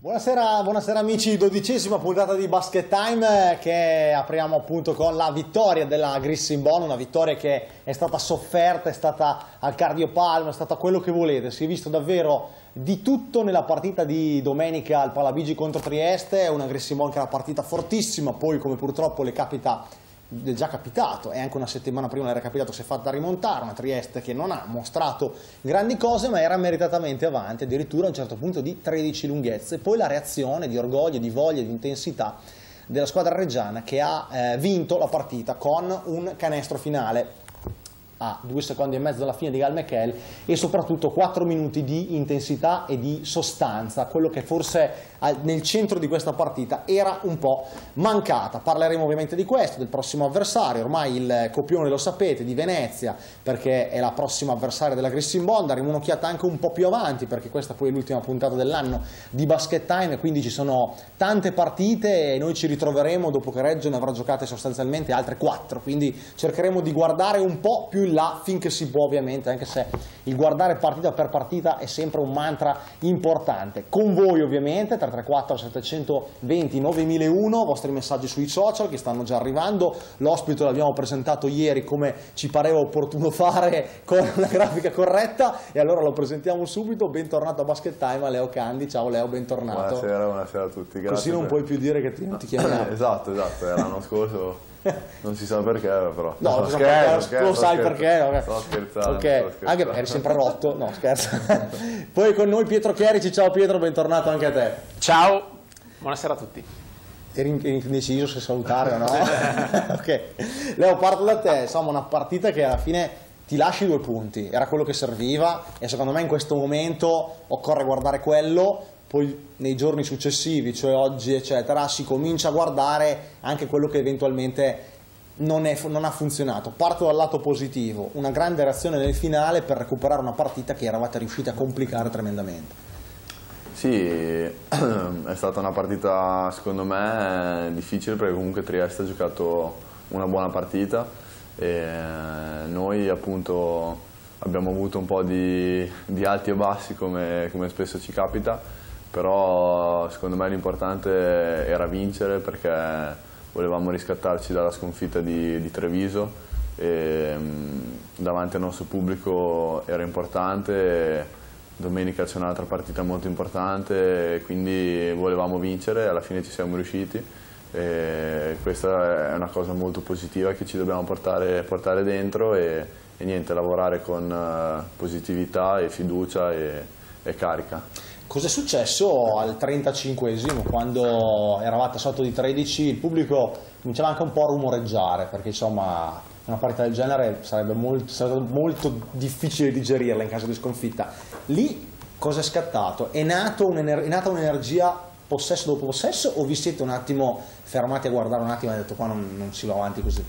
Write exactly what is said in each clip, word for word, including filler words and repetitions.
Buonasera, buonasera amici, dodicesima puntata di Basket Time che apriamo appunto con la vittoria della Grissinbon, una vittoria che è stata sofferta, è stata al cardiopalmo, è stata quello che volete, si è visto davvero di tutto nella partita di domenica al Palabigi contro Trieste, una Grissinbon che era partita fortissima, poi come purtroppo le capita, è già capitato e anche una settimana prima le era capitato, si è fatta rimontare, una Trieste che non ha mostrato grandi cose ma era meritatamente avanti, addirittura a un certo punto di tredici lunghezze. Poi la reazione di orgoglio, di voglia, di intensità della squadra reggiana che ha eh, vinto la partita con un canestro finale a due secondi e mezzo dalla fine di Gal Mekel e soprattutto quattro minuti di intensità e di sostanza, quello che forse nel centro di questa partita era un po' mancata. Parleremo ovviamente di questo, del prossimo avversario, ormai il copione lo sapete, di Venezia, perché è la prossima avversaria della Grissinbon. Daremo un'occhiata anche un po' più avanti perché questa poi è l'ultima puntata dell'anno di Basket Time e quindi ci sono tante partite e noi ci ritroveremo dopo che Reggio ne avrà giocate sostanzialmente altre quattro, quindi cercheremo di guardare un po' più in là finché si può, ovviamente, anche se il guardare partita per partita è sempre un mantra importante. Con voi ovviamente tre tre quattro settecentoventi novemilauno, vostri messaggi sui social che stanno già arrivando, l'ospite l'abbiamo presentato ieri come ci pareva opportuno fare con una grafica corretta e allora lo presentiamo subito. Bentornato a Basket Time a Leo Candi. Ciao Leo, bentornato. Buonasera, buonasera a tutti. Grazie. Così non per... puoi più dire che ti, non ti chiamiamo. Esatto, esatto, l'anno scorso non si sa perché però. No, no lo, scherzo, scherzo, lo sai scherzo. perché. Okay. Sto scherzando, okay. sto scherzando. Anche perché eri sempre rotto. No, scherzo. Poi con noi Pietro Chierici. Ciao Pietro, bentornato anche a te. Ciao, buonasera a tutti. Eri indeciso se salutare o no? Ok. Leo, parto da te. Insomma, una partita che alla fine ti lasci due punti. Era quello che serviva e secondo me in questo momento occorre guardare quello. Poi nei giorni successivi, cioè oggi eccetera, si comincia a guardare anche quello che eventualmente non, è, non ha funzionato. Parto dal lato positivo, una grande reazione nel finale per recuperare una partita che eravate riusciti a complicare tremendamente. Sì, è stata una partita secondo me difficile perché comunque Trieste ha giocato una buona partita e noi appunto abbiamo avuto un po' di, di alti e bassi come, come spesso ci capita. Però secondo me l'importante era vincere perché volevamo riscattarci dalla sconfitta di, di Treviso e mh, davanti al nostro pubblico era importante. Domenica c'è un'altra partita molto importante, quindi volevamo vincere, alla fine ci siamo riusciti e questa è una cosa molto positiva che ci dobbiamo portare, portare dentro e, e niente, lavorare con uh, positività e fiducia e, e carica. Cos'è successo al trentacinquesimo quando eravate sotto di tredici? Il pubblico cominciava anche un po' a rumoreggiare perché insomma una partita del genere sarebbe molto, sarebbe molto difficile digerirla in caso di sconfitta. Lì cosa è scattato? È, nato è nata un'energia possesso dopo possesso o vi siete un attimo fermati a guardare un attimo e avete detto qua non, non si va avanti così?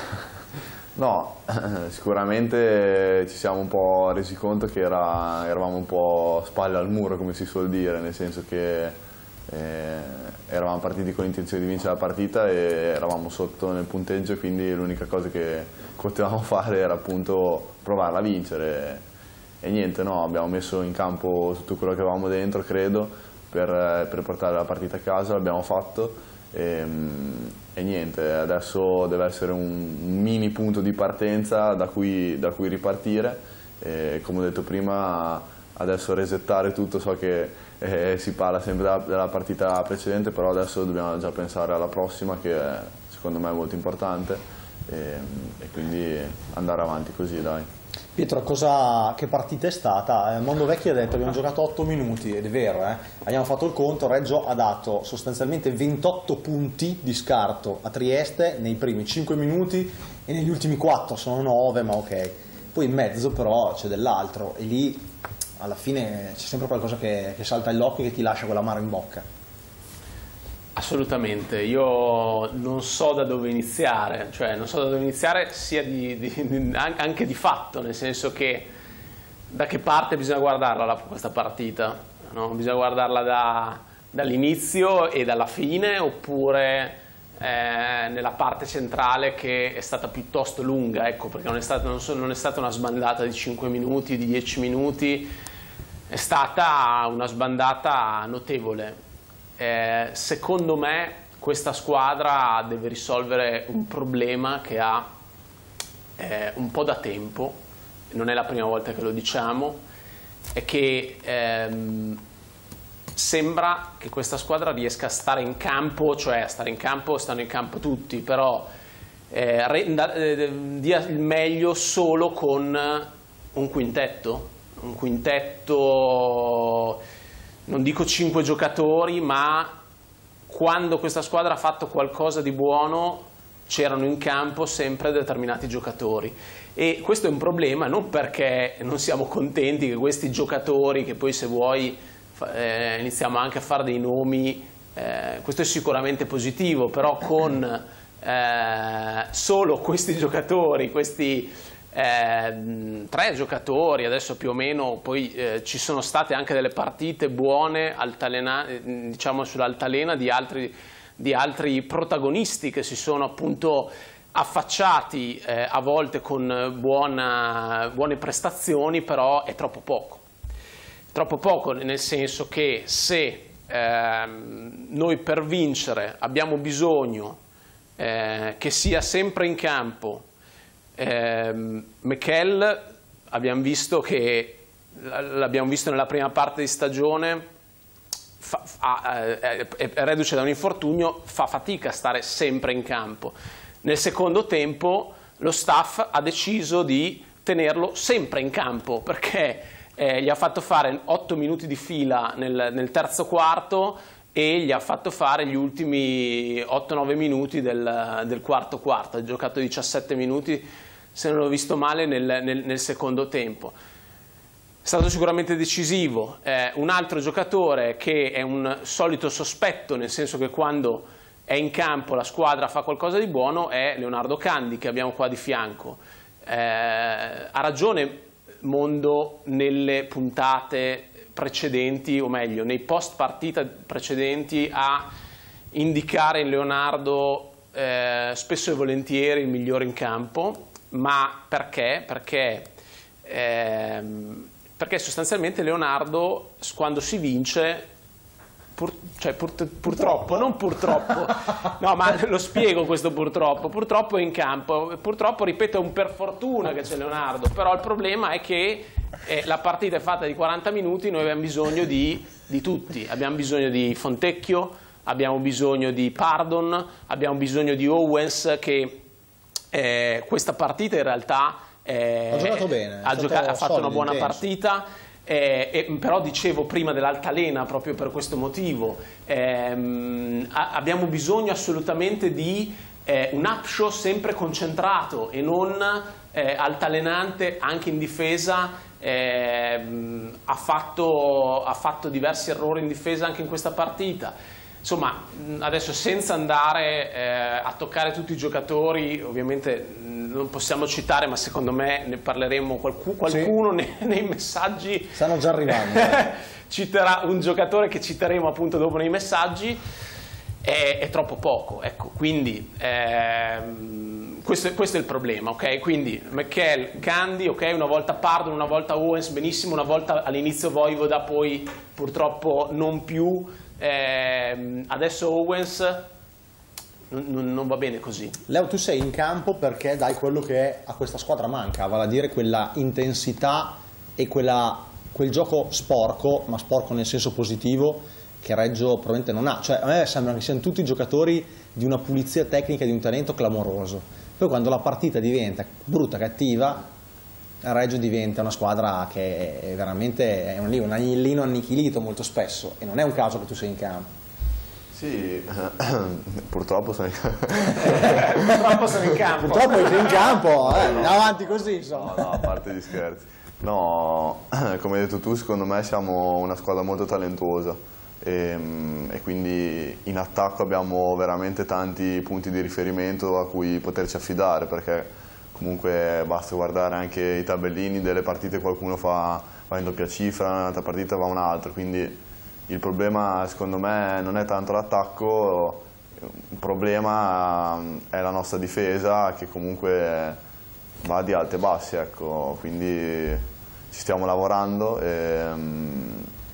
No, sicuramente ci siamo un po' resi conto che era, eravamo un po' spalle al muro, come si suol dire, nel senso che eh, eravamo partiti con l'intenzione di vincere la partita e eravamo sotto nel punteggio, quindi l'unica cosa che potevamo fare era appunto provarla a vincere e niente, no, abbiamo messo in campo tutto quello che avevamo dentro, credo, per, per portare la partita a casa, l'abbiamo fatto. E, e niente, adesso deve essere un mini punto di partenza da cui, da cui ripartire e, come ho detto prima, adesso resettare tutto. So che eh, si parla sempre della, della partita precedente, però adesso dobbiamo già pensare alla prossima che è, secondo me è molto importante e, e quindi andare avanti così, dai. Pietro, cosa, che partita è stata? Eh, Mondovecchi ha detto abbiamo giocato otto minuti ed è vero, eh? Abbiamo fatto il conto, Reggio ha dato sostanzialmente ventotto punti di scarto a Trieste nei primi cinque minuti e negli ultimi quattro, sono nove, ma ok. Poi in mezzo però c'è dell'altro e lì alla fine c'è sempre qualcosa che, che salta all'occhio e che ti lascia quell'amaro in bocca. Assolutamente, io non so da dove iniziare, cioè non so da dove iniziare sia di, di, di, anche di fatto, nel senso che da che parte bisogna guardarla la, questa partita, no? Bisogna guardarla da, dall'inizio e dalla fine oppure eh, nella parte centrale che è stata piuttosto lunga, ecco, perché non è stata, non so, non è stata una sbandata di cinque minuti, di dieci minuti, è stata una sbandata notevole. eh, secondo me questa squadra deve risolvere un problema che ha eh, un po' da tempo, non è la prima volta che lo diciamo, è che ehm, sembra che questa squadra riesca a stare in campo, cioè a stare in campo, stanno in campo tutti, però eh, renda, eh, dia il meglio solo con un quintetto, un quintetto, non dico cinque giocatori, ma quando questa squadra ha fatto qualcosa di buono c'erano in campo sempre determinati giocatori. E questo è un problema non perché non siamo contenti che questi giocatori, che poi se vuoi eh, iniziamo anche a fare dei nomi, eh, questo è sicuramente positivo, però con eh, solo questi giocatori, questi eh, tre giocatori, adesso più o meno, poi eh, ci sono state anche delle partite buone altalena, diciamo sull'altalena di altri, di altri protagonisti che si sono appunto affacciati eh, a volte con buona, buone prestazioni, però è troppo poco. Troppo poco nel senso che se eh, noi per vincere abbiamo bisogno eh, che sia sempre in campo eh, Mikel, abbiamo visto che l'abbiamo visto nella prima parte di stagione, fa, fa, è, è reduce da un infortunio, fa fatica a stare sempre in campo. Nel secondo tempo lo staff ha deciso di tenerlo sempre in campo perché eh, gli ha fatto fare otto minuti di fila nel, nel terzo quarto e gli ha fatto fare gli ultimi otto nove minuti del, del quarto quarto. Ha giocato diciassette minuti, se non ho visto male, nel, nel, nel secondo tempo. È stato sicuramente decisivo. Eh, un altro giocatore che è un solito sospetto, nel senso che quando è in campo la squadra fa qualcosa di buono, è Leonardo Candi, che abbiamo qua di fianco. Eh, ha ragione Mondo nelle puntate precedenti, o meglio nei post partita precedenti, a indicare in Leonardo eh, spesso e volentieri il migliore in campo. Ma perché? Perché, ehm, perché sostanzialmente Leonardo quando si vince, pur, cioè pur, purtroppo, non purtroppo, no, ma lo spiego questo purtroppo, purtroppo è in campo, purtroppo ripeto è un per fortuna che c'è Leonardo, però il problema è che eh, la partita è fatta di quaranta minuti, noi abbiamo bisogno di, di tutti, abbiamo bisogno di Fontecchio, abbiamo bisogno di Pardon, abbiamo bisogno di Owens che Eh, questa partita in realtà eh, ha giocato bene, ha, giocato, ha fatto solido, una buona intenso. partita, eh, eh, però dicevo prima dell'altalena proprio per questo motivo ehm, a, abbiamo bisogno assolutamente di eh, un upshot sempre concentrato e non eh, altalenante anche in difesa. eh, ha, fatto, ha fatto diversi errori in difesa anche in questa partita. Insomma, adesso senza andare eh, a toccare tutti i giocatori, ovviamente non possiamo citare, ma secondo me ne parleremo, qualcuno, qualcuno sì. nei, nei messaggi stanno già arrivando. Citerà un giocatore che citeremo appunto dopo nei messaggi, è, è troppo poco, ecco, quindi ehm, questo, questo è il problema, ok? Quindi Mikel, Candi, ok, una volta Pardon, una volta Owens, benissimo, una volta all'inizio Voivoda, poi purtroppo non più. Eh, adesso Owens non, non va bene così. Leo, tu sei in campo perché dai quello che a questa squadra manca, vale a dire quella intensità e quella, quel gioco sporco, ma sporco nel senso positivo, che Reggio probabilmente non ha. Cioè, a me sembra che siano tutti giocatori di una pulizia tecnica e di un talento clamoroso. Poi quando la partita diventa brutta, cattiva, Reggio diventa una squadra che è veramente è un, un agnellino annichilito molto spesso, e non è un caso che tu sei in campo. Sì, purtroppo sono in campo. Purtroppo sono in campo. Purtroppo sei in campo, eh, no, avanti così insomma. No, no, a parte gli scherzi. No, come hai detto tu, secondo me siamo una squadra molto talentuosa e, e quindi in attacco abbiamo veramente tanti punti di riferimento a cui poterci affidare, perché comunque basta guardare anche i tabellini delle partite, qualcuno fa, va in doppia cifra, un'altra partita va un'altra, quindi il problema secondo me non è tanto l'attacco, il problema è la nostra difesa che comunque va di alti e bassi, ecco, quindi ci stiamo lavorando e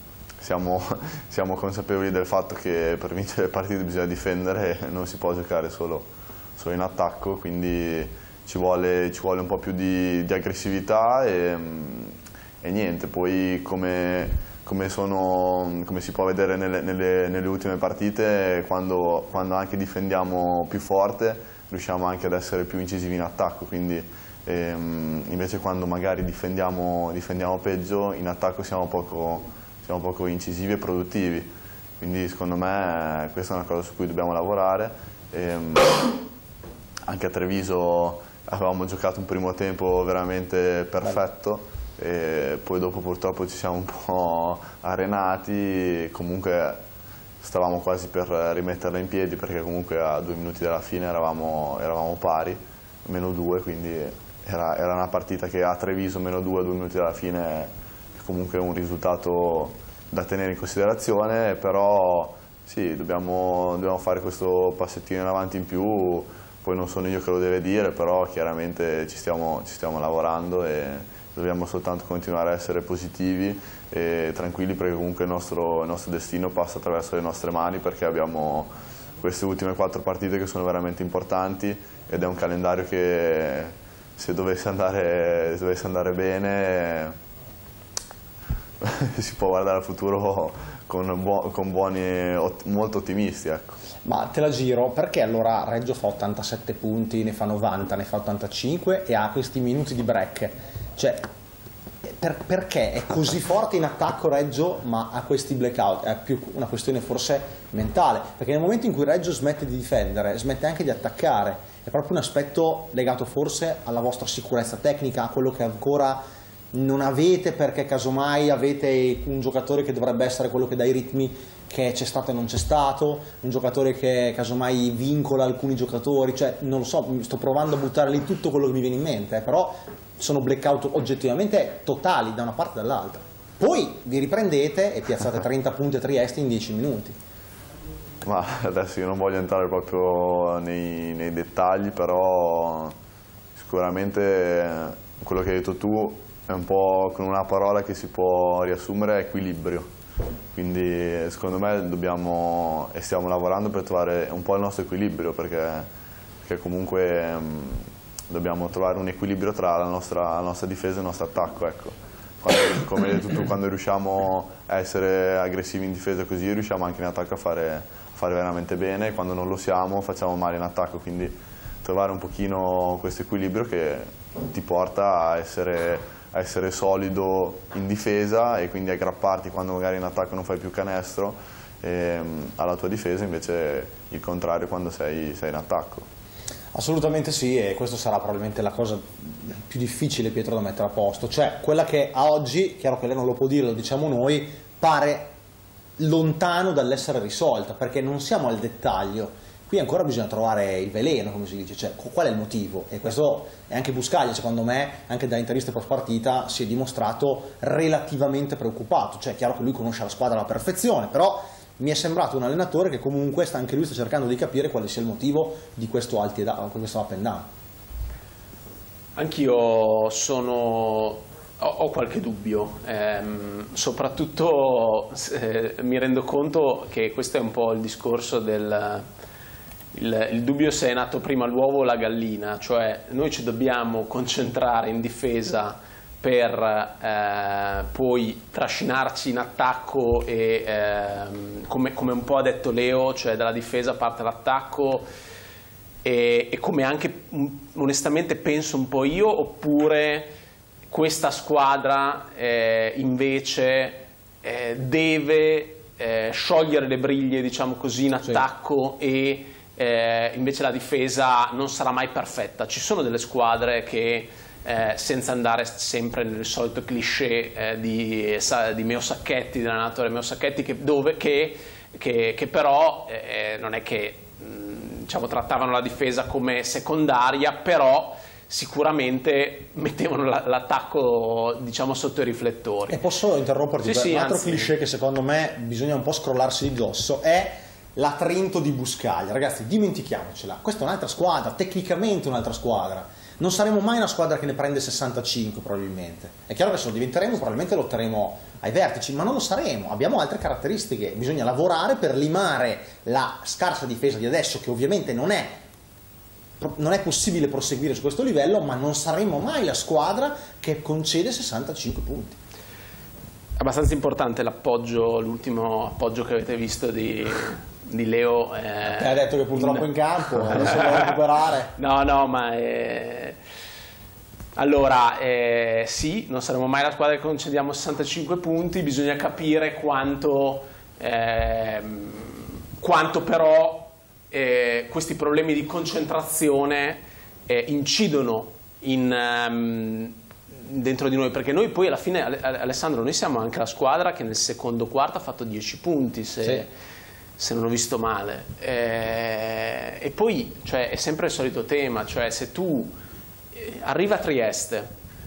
siamo, siamo consapevoli del fatto che per vincere le partite bisogna difendere, non si può giocare solo, solo in attacco, quindi ci vuole, ci vuole un po' più di, di aggressività e, e niente, poi come... Come, sono, come si può vedere nelle, nelle, nelle ultime partite, quando, quando anche difendiamo più forte riusciamo anche ad essere più incisivi in attacco, quindi ehm, invece quando magari difendiamo, difendiamo peggio, in attacco siamo poco, siamo poco incisivi e produttivi, quindi secondo me questa è una cosa su cui dobbiamo lavorare. Ehm, anche a Treviso avevamo giocato un primo tempo veramente perfetto, e poi dopo purtroppo ci siamo un po' arenati, comunque stavamo quasi per rimetterla in piedi perché comunque a due minuti dalla fine eravamo, eravamo pari, meno due, quindi era, era una partita che a Treviso meno due a due minuti dalla fine è comunque un risultato da tenere in considerazione, però sì, dobbiamo, dobbiamo fare questo passettino in avanti in più, poi non sono io che lo deve dire, però chiaramente ci stiamo, ci stiamo lavorando e dobbiamo soltanto continuare a essere positivi e tranquilli, perché comunque il nostro, il nostro destino passa attraverso le nostre mani, perché abbiamo queste ultime quattro partite che sono veramente importanti ed è un calendario che se dovesse andare, se dovesse andare bene si può guardare al futuro con, buo, con buoni, molto ottimisti. Ecco. Ma te la giro, perché allora Reggio fa ottantasette punti, ne fa novanta, ne fa ottantacinque e ha questi minuti di break? Cioè, per, perché è così forte in attacco Reggio ma ha questi blackout? È più una questione forse mentale, perché nel momento in cui Reggio smette di difendere, smette anche di attaccare, è proprio un aspetto legato forse alla vostra sicurezza tecnica, a quello che ancora non avete, perché casomai avete un giocatore che dovrebbe essere quello che dà i ritmi, che c'è stato e non c'è stato, un giocatore che casomai vincola alcuni giocatori, cioè non lo so, sto provando a buttare lì tutto quello che mi viene in mente, eh, però sono blackout oggettivamente totali da una parte e dall'altra. Poi vi riprendete e piazzate trenta punti a Trieste in dieci minuti. Ma adesso io non voglio entrare proprio nei, nei dettagli, però sicuramente quello che hai detto tu è un po' con una parola che si può riassumere, equilibrio. Quindi secondo me dobbiamo e stiamo lavorando per trovare un po' il nostro equilibrio, perché, perché comunque mh, dobbiamo trovare un equilibrio tra la nostra, la nostra difesa e il nostro attacco. Ecco. Quando, come hai detto tu, quando riusciamo a essere aggressivi in difesa così, riusciamo anche in attacco a fare, fare veramente bene, quando non lo siamo facciamo male in attacco, quindi trovare un pochino questo equilibrio che ti porta a essere a essere solido in difesa e quindi aggrapparti quando magari in attacco non fai più canestro, e alla tua difesa invece il contrario quando sei, sei in attacco. Assolutamente sì, e questa sarà probabilmente la cosa più difficile, Pietro, da mettere a posto, cioè quella che a oggi, chiaro che lei non lo può dire, lo diciamo noi, pare lontano dall'essere risolta, perché non siamo al dettaglio. Qui ancora bisogna trovare il veleno, come si dice, cioè qual è il motivo? E questo è anche Buscaglia, secondo me, anche da interviste post partita si è dimostrato relativamente preoccupato, cioè è chiaro che lui conosce la squadra alla perfezione, però mi è sembrato un allenatore che comunque sta, anche lui sta cercando di capire quale sia il motivo di questo alti e da, questo up and down. Anch'io sono... ho qualche dubbio, ehm, soprattutto eh, mi rendo conto che questo è un po' il discorso del... Il, il dubbio se è nato prima l'uovo o la gallina, cioè noi ci dobbiamo concentrare in difesa per eh, poi trascinarci in attacco e eh, come, come un po' ha detto Leo, cioè dalla difesa parte l'attacco e, e come anche onestamente penso un po' io, oppure questa squadra eh, invece eh, deve eh, sciogliere le briglie, diciamo così, in attacco, sì. e Eh, invece la difesa non sarà mai perfetta. Ci sono delle squadre che eh, senza andare sempre nel solito cliché eh, di, di Meo Sacchetti, dell'allenatore Meo Sacchetti, che, dove, che, che, che però eh, non è che mh, diciamo, trattavano la difesa come secondaria, però sicuramente mettevano l'attacco diciamo sotto i riflettori. E posso interromperti? Sì, sì, un altro anzi... cliché che secondo me bisogna un po' scrollarsi di dosso è la Trento di Buscaglia. Ragazzi, dimentichiamocela, questa è un'altra squadra, tecnicamente un'altra squadra, Non saremo mai una squadra che ne prende sessantacinque probabilmente. È chiaro che se lo diventeremo probabilmente lotteremo ai vertici, ma non lo saremo, abbiamo altre caratteristiche, bisogna lavorare per limare la scarsa difesa di adesso, che ovviamente non è, non è possibile proseguire su questo livello, ma non saremo mai la squadra che concede sessantacinque punti. Abbastanza importante l'appoggio, l'ultimo appoggio che avete visto di, di Leo. Eh, ha detto che purtroppo in, in campo, adesso devo recuperare. No, no, ma... Eh, allora, eh, sì, non saremo mai la squadra che concediamo sessantacinque punti, bisogna capire quanto, eh, quanto però eh, questi problemi di concentrazione eh, incidono in, um, dentro di noi, perché noi poi alla fine, Alessandro, noi siamo anche la squadra che nel secondo quarto ha fatto dieci punti, se, sì. se non ho visto male. Eh, e poi cioè, è sempre il solito tema, cioè se tu arriva a Trieste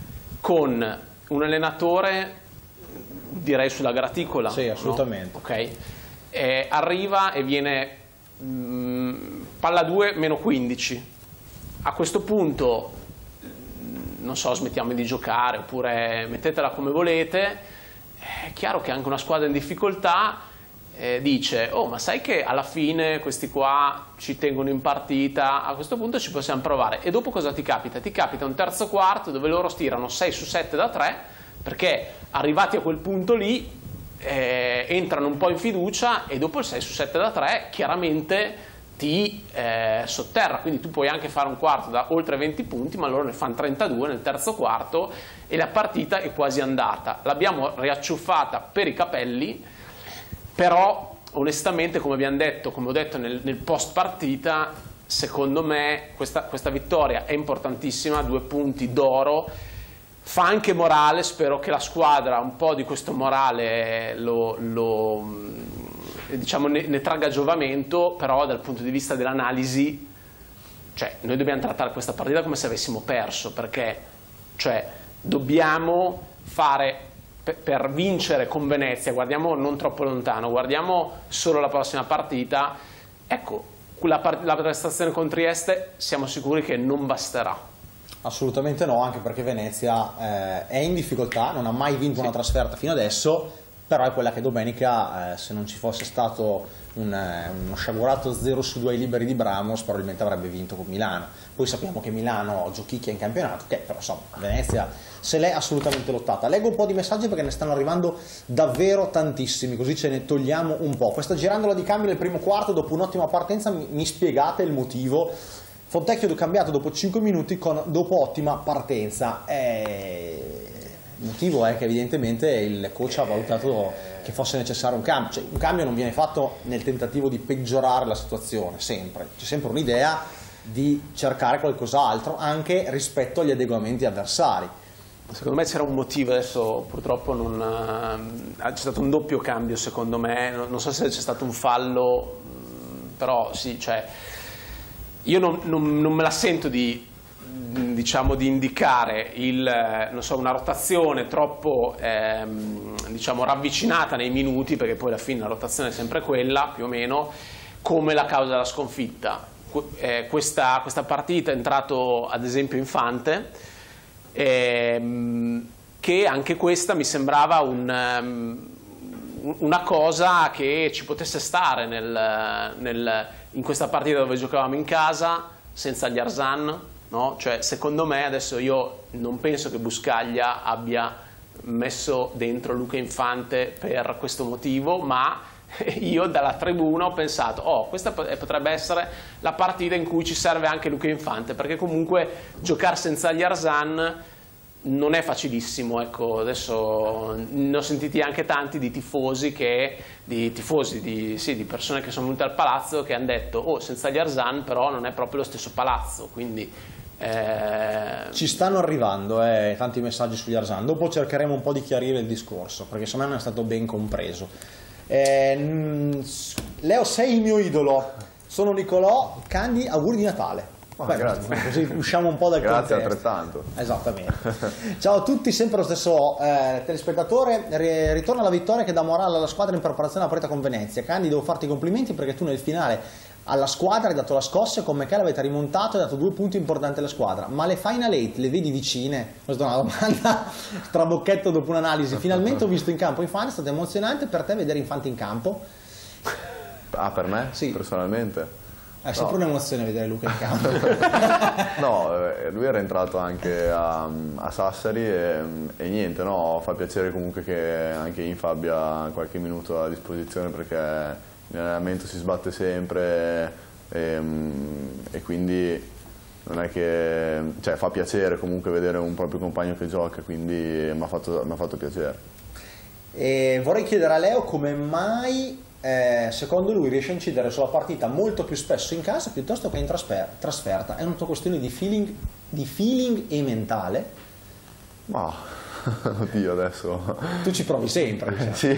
con un allenatore, direi sulla graticola, sì, assolutamente, no? Ok, eh, arriva e viene mh, palla due meno quindici, a questo punto non so, smettiamo di giocare oppure mettetela come volete, è chiaro che anche una squadra in difficoltà Eh, dice, oh ma sai che alla fine questi qua ci tengono in partita, a questo punto ci possiamo provare. E dopo cosa ti capita? Ti capita un terzo quarto dove loro stirano sei su sette da tre, perché arrivati a quel punto lì eh, entrano un po' in fiducia e dopo il sei su sette da tre chiaramente ti eh, sotterra, quindi tu puoi anche fare un quarto da oltre venti punti, ma loro ne fanno trentadue nel terzo quarto e la partita è quasi andata. L'abbiamo riacciuffata per i capelli. Però onestamente, come abbiamo detto, come ho detto nel, nel post partita, secondo me questa, questa vittoria è importantissima, due punti d'oro, fa anche morale, spero che la squadra un po' di questo morale lo, lo, diciamo, ne, ne tragga giovamento, però dal punto di vista dell'analisi, cioè, noi dobbiamo trattare questa partita come se avessimo perso, perché cioè, dobbiamo fare... per vincere con Venezia, guardiamo non troppo lontano, guardiamo solo la prossima partita, ecco, la, la prestazione con Trieste siamo sicuri che non basterà. Assolutamente no, anche perché Venezia eh, è in difficoltà, non ha mai vinto sì. una trasferta fino adesso, però è quella che domenica, eh, se non ci fosse stato un, eh, uno sciagurato zero su due ai liberi di Bramos, probabilmente avrebbe vinto con Milano. Poi sappiamo che Milano giochicchia in campionato, che però insomma Venezia se l'è assolutamente lottata. Leggo un po' di messaggi perché ne stanno arrivando davvero tantissimi, così ce ne togliamo un po'. Questa girandola di cambio nel primo quarto, dopo un'ottima partenza, mi, mi spiegate il motivo? Fontecchio cambiato dopo cinque minuti con dopo ottima partenza. Eh... Il motivo è che evidentemente il coach ha valutato che fosse necessario un cambio, cioè, un cambio non viene fatto nel tentativo di peggiorare la situazione, sempre, c'è sempre un'idea di cercare qualcos'altro anche rispetto agli adeguamenti avversari. Secondo me c'era un motivo, adesso purtroppo non c'è stato un doppio cambio secondo me, non so se c'è stato un fallo, però sì, cioè io non, non, non me la sento di diciamo di indicare il, non so, una rotazione troppo ehm, diciamo ravvicinata nei minuti, perché poi alla fine la rotazione è sempre quella più o meno, come la causa della sconfitta. Eh, questa, questa partita è entrato ad esempio Infante, ehm, che anche questa mi sembrava un, um, una cosa che ci potesse stare nel, nel, in questa partita dove giocavamo in casa senza gli Arzan. No? Cioè, secondo me, adesso io non penso che Buscaglia abbia messo dentro Luca Infante per questo motivo, ma io dalla tribuna ho pensato, oh, questa potrebbe essere la partita in cui ci serve anche Luca Infante, perché comunque giocare senza gli Arzan non è facilissimo. Ecco, adesso ne ho sentiti anche tanti di tifosi, che, di, tifosi di, sì, di persone che sono venute al palazzo, che hanno detto, oh, senza gli Arzan però non è proprio lo stesso palazzo, quindi... Eh... Ci stanno arrivando eh, tanti messaggi sugli Arzan, dopo cercheremo un po' di chiarire il discorso, perché secondo me non è stato ben compreso. Eh, Leo, sei il mio idolo, sono Nicolò Candi, auguri di Natale. Oh, Beh, grazie. Così usciamo un po' dal grazie contesto. Altrettanto. Esattamente. Ciao a tutti, sempre lo stesso eh, telespettatore. R- ritorna la vittoria che dà morale alla squadra in preparazione alla partita con Venezia. Candi, devo farti i complimenti perché tu nel finale alla squadra, hai dato la scossa e con Michele avete rimontato e dato due punti importanti alla squadra, ma le Final Eight le vedi vicine? Questa è una domanda trabocchetto dopo un'analisi. Finalmente ho visto in campo Infante, è stato emozionante per te vedere Infante in campo? Ah, per me? Sì. Personalmente? È sempre no. un'emozione vedere Luca in campo. No, lui era entrato anche a, a Sassari e, e niente, no, fa piacere comunque che anche Infa abbia qualche minuto a disposizione, perché l'allenamento si sbatte sempre e, e quindi non è che, cioè, fa piacere comunque vedere un proprio compagno che gioca, quindi mi ha fatto, mi ha fatto piacere. E vorrei chiedere a Leo come mai eh, secondo lui riesce a incidere sulla partita molto più spesso in casa piuttosto che in trasfer trasferta. È una questione di feeling, di feeling e mentale? Ma oddio, adesso tu ci provi sempre, diciamo. Sì,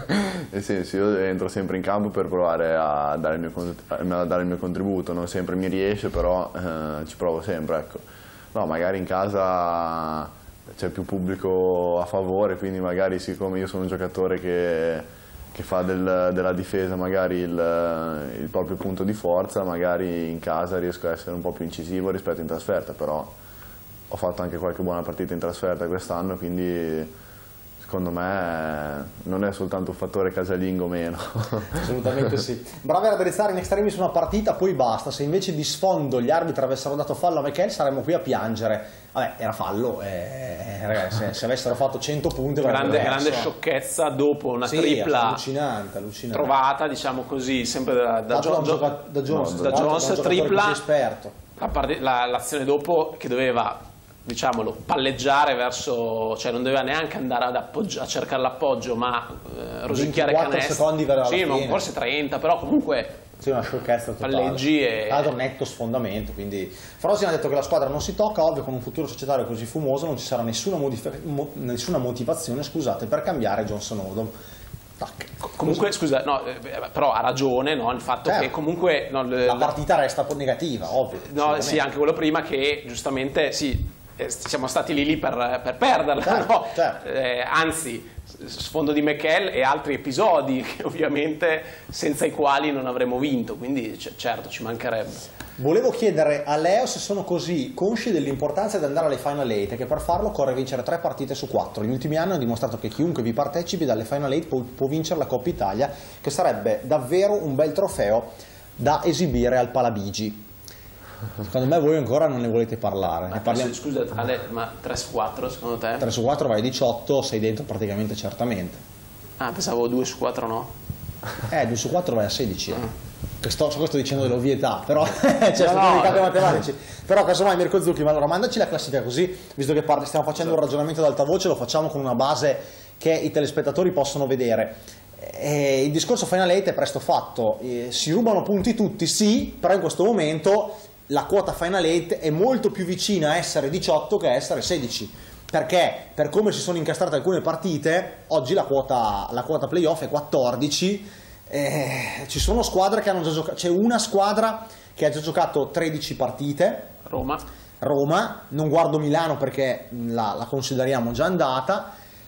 nel senso, io entro sempre in campo per provare a dare il mio, a dare il mio contributo, non sempre mi riesce, però eh, ci provo sempre, ecco. No, magari in casa c'è più pubblico a favore, quindi magari siccome io sono un giocatore che, che fa del, della difesa magari il, il proprio punto di forza, magari in casa riesco a essere un po' più incisivo rispetto in trasferta, però ho fatto anche qualche buona partita in trasferta quest'anno, quindi secondo me non è soltanto un fattore casalingo o meno. Assolutamente sì. Bravi ad addezzare in extremis una partita, poi basta. Se invece di sfondo gli arbitri avessero dato fallo a Michele saremmo qui a piangere. Vabbè, era fallo, eh, ragazzi, se, se avessero fatto cento punti... Grande, grande sciocchezza dopo una sì, tripla allucinante, allucinante. trovata, diciamo così, sempre da, da, John, John, da, da Jones, no, da Jones, da tripla, esperto. L'azione dopo che doveva, diciamolo, palleggiare verso, cioè non doveva neanche andare ad a cercare l'appoggio, ma eh, rosicchiare canestro. Secondi per la sì, fine. ma forse trenta, però comunque sì, una sciocchezza totale. Palleggi e... Tra l'altro netto sfondamento, quindi Frosin ha detto che la squadra non si tocca, ovvio con un futuro societario così fumoso non ci sarà nessuna, mo nessuna motivazione, scusate, per cambiare Johnson Odom. Comunque, scusa, no, però ha ragione, no, il fatto certo. che comunque no, la partita resta negativa, ovvio. No, sì, anche quello prima che giustamente sì, siamo stati lì lì per, per perderla, certo, no? certo. Eh, anzi, sfondo di Michele e altri episodi che ovviamente senza i quali non avremmo vinto, quindi certo ci mancherebbe. Volevo chiedere a Leo se sono così consci dell'importanza di andare alle Final Eight, che per farlo occorre vincere tre partite su quattro. Gli ultimi anni hanno dimostrato che chiunque vi partecipi dalle Final Eight può, può vincere la Coppa Italia, che sarebbe davvero un bel trofeo da esibire al Palabigi. Secondo me voi ancora non ne volete parlare. Ma ne parliamo... Scusa, Ale, ma tre su quattro secondo te? tre su quattro vai a diciotto, sei dentro praticamente certamente. Ah, pensavo due su quattro no? Eh, due su quattro vai a sedici. Eh. Sto, sto dicendo dell'ovvietà, però cioè, no, sono no, matematici. Però casomai Mirko Zucchi, ma allora mandaci la classifica così, visto che stiamo facendo un ragionamento ad alta voce, lo facciamo con una base che i telespettatori possono vedere. E il discorso Final Eight è presto fatto, e si rubano punti tutti, sì, però in questo momento la quota Final Eight è molto più vicina a essere diciotto che a essere sedici, perché per come si sono incastrate alcune partite, oggi la quota, la quota playoff è quattordici. Eh, ci sono squadre che hanno già giocato, c'è una squadra che ha già giocato tredici partite, Roma, Roma, non guardo Milano perché la, la consideriamo già andata,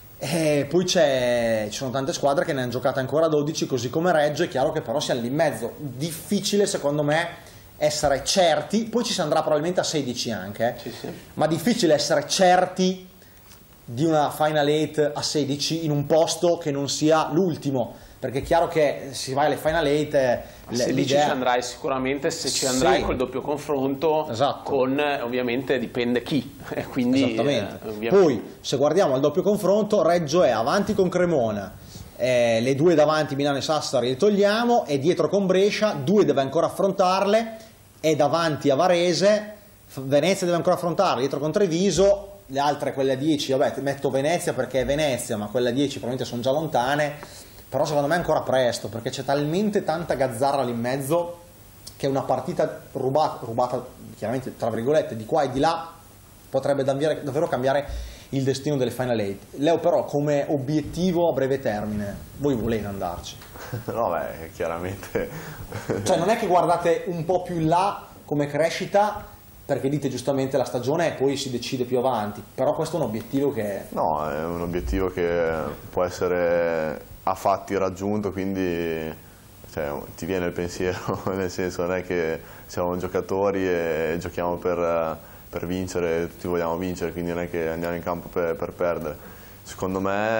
e poi ci sono tante squadre che ne hanno giocate ancora dodici, così come Reggio. È chiaro che però siamo lì in mezzo, difficile secondo me essere certi, poi ci si andrà probabilmente a sedici anche, sì, sì. ma difficile essere certi di una Final Eight a sedici in un posto che non sia l'ultimo, perché è chiaro che si va alle Final Eight, a sedici ci andrai sicuramente se ci andrai sì. col doppio confronto, esatto. con ovviamente dipende chi, quindi esattamente. Eh, poi se guardiamo al doppio confronto, Reggio è avanti con Cremona, eh, le due davanti Milano e Sassari le togliamo, e dietro con Brescia due deve ancora affrontarle, è davanti a Varese, Venezia deve ancora affrontarle, dietro con Treviso, le altre, quelle a dieci, vabbè metto Venezia perché è Venezia, ma quelle a dieci probabilmente sono già lontane. Però secondo me è ancora presto, perché c'è talmente tanta gazzarra lì in mezzo che una partita rubata, rubata chiaramente tra virgolette di qua e di là potrebbe davvero, davvero cambiare il destino delle Final Eight. Leo, però, come obiettivo a breve termine voi volete andarci? No, beh, chiaramente. Cioè non è che guardate un po' più in là come crescita, perché dite giustamente la stagione e poi si decide più avanti, però questo è un obiettivo che... No, è un obiettivo che può essere a fatti raggiunto, quindi cioè, ti viene il pensiero, nel senso non è che siamo giocatori e giochiamo per, per vincere, tutti vogliamo vincere, quindi non è che andiamo in campo per, per perdere. Secondo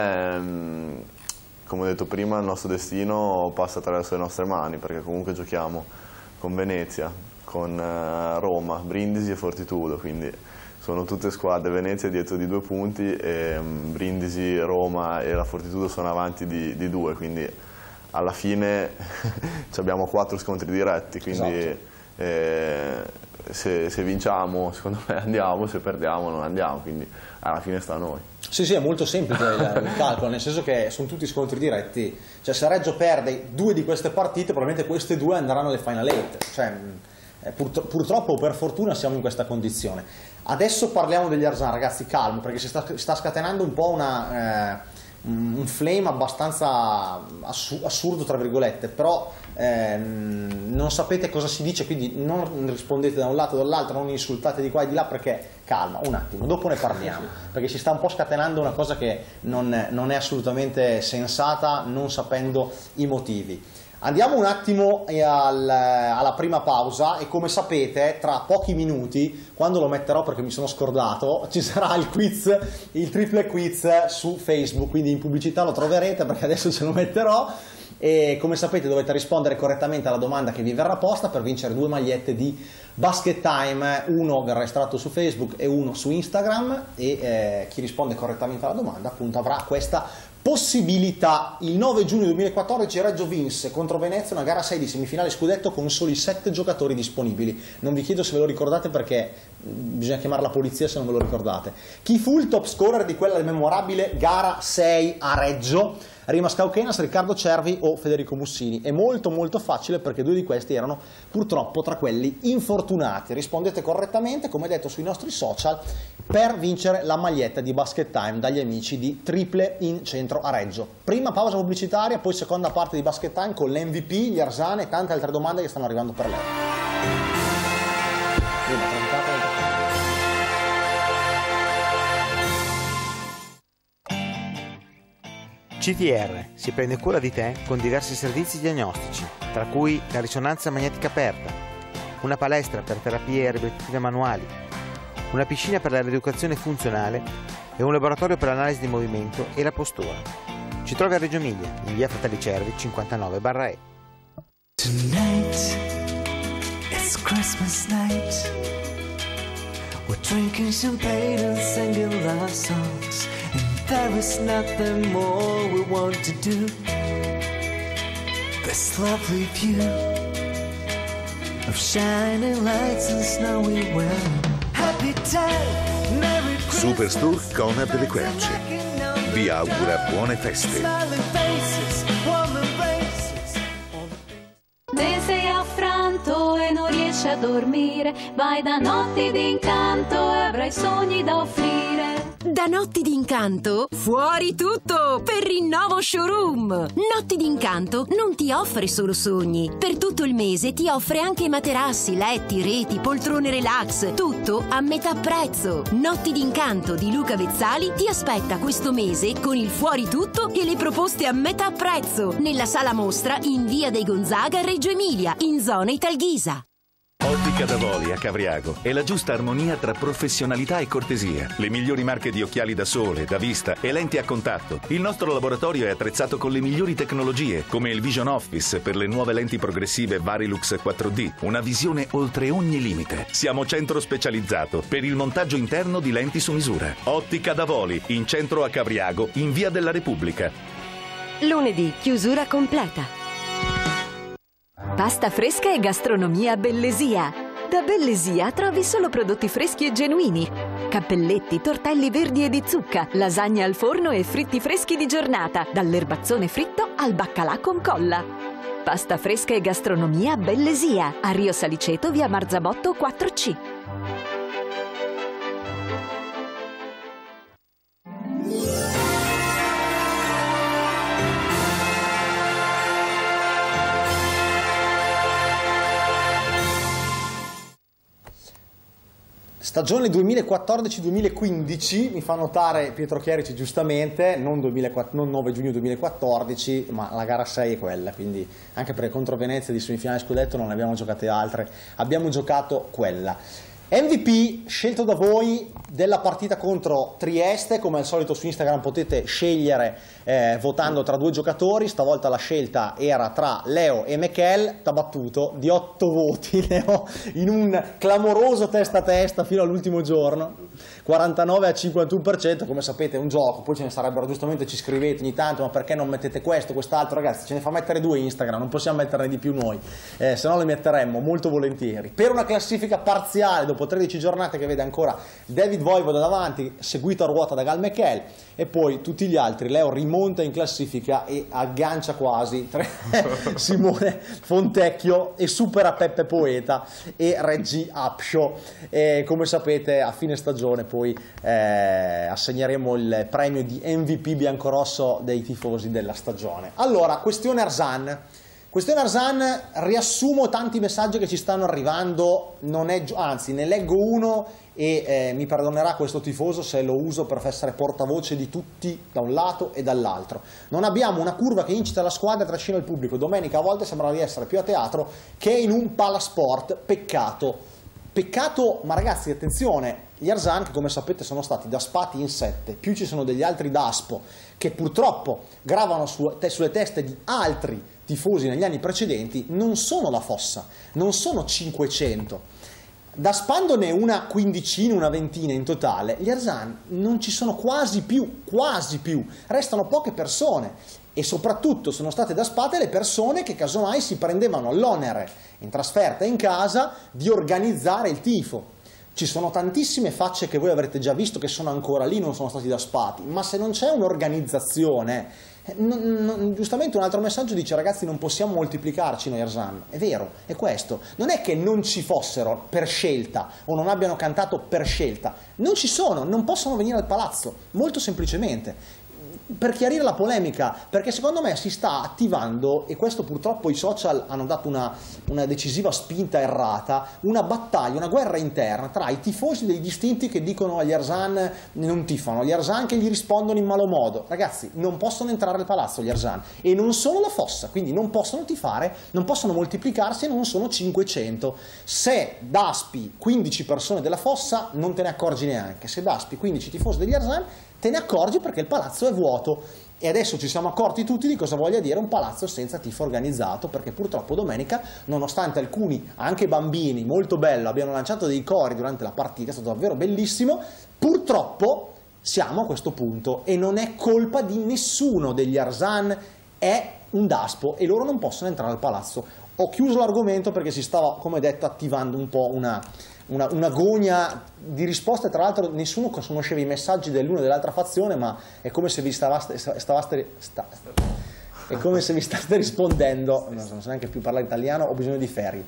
me, come ho detto prima, il nostro destino passa attraverso le nostre mani, perché comunque giochiamo con Venezia, con Roma, Brindisi e Fortitudo, quindi sono tutte squadre. Venezia è dietro di due punti e Brindisi, Roma e la Fortitudo sono avanti di, di due, quindi alla fine abbiamo quattro scontri diretti, quindi esatto. eh, se, se vinciamo secondo me andiamo, se perdiamo non andiamo, quindi alla fine sta a noi. Sì, sì, è molto semplice il, il calcolo, nel senso che sono tutti scontri diretti, cioè se Reggio perde due di queste partite probabilmente queste due andranno alle Final Eight, cioè, eh, purtro purtroppo o per fortuna siamo in questa condizione. Adesso parliamo degli Arzani, ragazzi, calmo, perché si sta, sta scatenando un po' una... Eh, un flame abbastanza assurdo tra virgolette, però ehm, non sapete cosa si dice, quindi non rispondete da un lato o dall'altro, non insultate di qua e di là, perché calma, un attimo, dopo ne parliamo, perché si sta un po' scatenando una cosa che non, non è assolutamente sensata, non sapendo i motivi. Andiamo un attimo al, alla prima pausa e come sapete tra pochi minuti, quando lo metterò perché mi sono scordato, ci sarà il quiz, il triple quiz su Facebook, quindi in pubblicità lo troverete perché adesso ce lo metterò e come sapete dovete rispondere correttamente alla domanda che vi verrà posta per vincere due magliette di Basket Time, uno verrà estratto su Facebook e uno su Instagram e eh, chi risponde correttamente alla domanda appunto avrà questa possibilità. Il nove giugno duemilaquattordici Reggio vinse contro Venezia una gara sei di semifinale scudetto con soli sette giocatori disponibili. Non vi chiedo se ve lo ricordate perché bisogna chiamare la polizia se non ve lo ricordate. Chi fu il top scorer di quella memorabile gara sei a Reggio? Rima Scauchenas, Riccardo Cervi o Federico Mussini? È molto molto facile perché due di questi erano purtroppo tra quelli infortunati. Rispondete correttamente, come detto sui nostri social, per vincere la maglietta di Basket Time dagli amici di Triple in Centro a Reggio. Prima pausa pubblicitaria, poi seconda parte di Basket Time con l'M V P, gli Arzani e tante altre domande che stanno arrivando per lei. C T R si prende cura di te con diversi servizi diagnostici, tra cui la risonanza magnetica aperta, una palestra per terapie riabilitative manuali, una piscina per la rieducazione funzionale e un laboratorio per l'analisi di movimento e la postura. Ci trovi a Reggio Emilia, in via Fratelli Cervi cinquantanove barra E. Tonight, it's Christmas night. We're drinking champagne and singing love songs. There is nothing more we want to do. This lovely view of shining lights and snowy weather. Happy time, Merry Christmas. Superstore Conad delle Querce vi augura buone feste. Smiling faces, warm embraces. Se sei affranto e non riesci a dormire, vai da Notti d'Incanto e avrai sogni da offrire. Da Notti d'Incanto, fuori tutto per Rinnovo Showroom. Notti d'Incanto non ti offre solo sogni. Per tutto il mese ti offre anche materassi, letti, reti, poltrone relax, tutto a metà prezzo. Notti d'Incanto di Luca Vezzali ti aspetta questo mese con il fuori tutto e le proposte a metà prezzo nella sala mostra in via dei Gonzaga a Reggio Emilia, in zona Italghisa. Ottica Davoli a Cavriago è la giusta armonia tra professionalità e cortesia. Le migliori marche di occhiali da sole, da vista e lenti a contatto. Il nostro laboratorio è attrezzato con le migliori tecnologie, come il Vision Office per le nuove lenti progressive Varilux quattro D. Una visione oltre ogni limite. Siamo centro specializzato per il montaggio interno di lenti su misura. Ottica Davoli, in centro a Cavriago, in via della Repubblica. Lunedì, chiusura completa. Pasta fresca e gastronomia a Bellesia. Da Bellesia trovi solo prodotti freschi e genuini. Cappelletti, tortelli verdi e di zucca, lasagne al forno e fritti freschi di giornata, dall'erbazzone fritto al baccalà con colla. Pasta fresca e gastronomia a Bellesia, a Rio Saliceto, via Marzabotto quattro C. Stagione duemilaquattordici duemilaquindici, mi fa notare Pietro Chierici giustamente, non, non nove giugno duemilaquattordici, ma la gara sei è quella, quindi anche perché contro Venezia di semifinale scudetto non ne abbiamo giocate altre, abbiamo giocato quella. M V P scelto da voi della partita contro Trieste, come al solito su Instagram potete scegliere eh, votando tra due giocatori, stavolta la scelta era tra Leo e Michel, t'ha battuto di otto voti Leo in un clamoroso testa a testa fino all'ultimo giorno, quarantanove a cinquantuno per cento, come sapete è un gioco, poi ce ne sarebbero, giustamente ci scrivete ogni tanto, ma perché non mettete questo, quest'altro, ragazzi ce ne fa mettere due Instagram, non possiamo metterne di più noi, eh, se no le metteremmo molto volentieri. Per una classifica parziale dopo tredici giornate che vede ancora David Voivoda davanti, seguito a ruota da Gal Michel, e poi tutti gli altri, Leo rimonta in classifica e aggancia quasi Simone Fontecchio e supera Peppe Poeta e Reggie Apscio, e come sapete a fine stagione poi eh, assegneremo il premio di M V P biancorosso dei tifosi della stagione. Allora, questione Arzan. Questione Arzan, riassumo tanti messaggi che ci stanno arrivando, non è, anzi ne leggo uno e eh, mi perdonerà questo tifoso se lo uso per essere portavoce di tutti da un lato e dall'altro. Non abbiamo una curva che incita la squadra e trascina il pubblico, domenica a volte sembra di essere più a teatro che in un palasport, peccato. Peccato, ma ragazzi attenzione, gli Arzan che come sapete sono stati daspati in sette, più ci sono degli altri daspo che purtroppo gravano su, te, sulle teste di altri tifosi negli anni precedenti, non sono la fossa, non sono cinquecento. Daspandone una quindicina, una ventina in totale, gli Arzan non ci sono quasi più, quasi più, restano poche persone e soprattutto sono state daspate le persone che casomai si prendevano l'onere in trasferta e in casa di organizzare il tifo. Ci sono tantissime facce che voi avrete già visto che sono ancora lì, non sono stati daspati, ma se non c'è un'organizzazione, non, non, giustamente un altro messaggio dice ragazzi non possiamo moltiplicarci noi Arzan, è vero, è questo, non è che non ci fossero per scelta o non abbiano cantato per scelta, non ci sono, non possono venire al palazzo, molto semplicemente. Per chiarire la polemica, perché secondo me si sta attivando, e questo purtroppo i social hanno dato una, una decisiva spinta errata, una battaglia, una guerra interna tra i tifosi dei distinti che dicono agli Arzan non tifano, gli Arzan che gli rispondono in malo modo. Ragazzi, non possono entrare al palazzo gli Arzan e non sono la fossa, quindi non possono tifare, non possono moltiplicarsi e non sono cinquecento. Se daspi quindici persone della fossa non te ne accorgi neanche, se daspi quindici tifosi degli Arzan te ne accorgi perché il palazzo è vuoto e adesso ci siamo accorti tutti di cosa voglia dire un palazzo senza tifo organizzato, perché purtroppo domenica, nonostante alcuni, anche bambini, molto bello, abbiano lanciato dei cori durante la partita, è stato davvero bellissimo, purtroppo siamo a questo punto e non è colpa di nessuno degli Arzan, è un daspo e loro non possono entrare al palazzo. Ho chiuso l'argomento perché si stava, come detto, attivando un po' una... Una, una gogna di risposte, tra l'altro nessuno conosceva i messaggi dell'una e dell'altra fazione, ma è come se vi stavaste, stavaste, sta, è come se vi state rispondendo, non so neanche più parlare italiano, ho bisogno di ferie.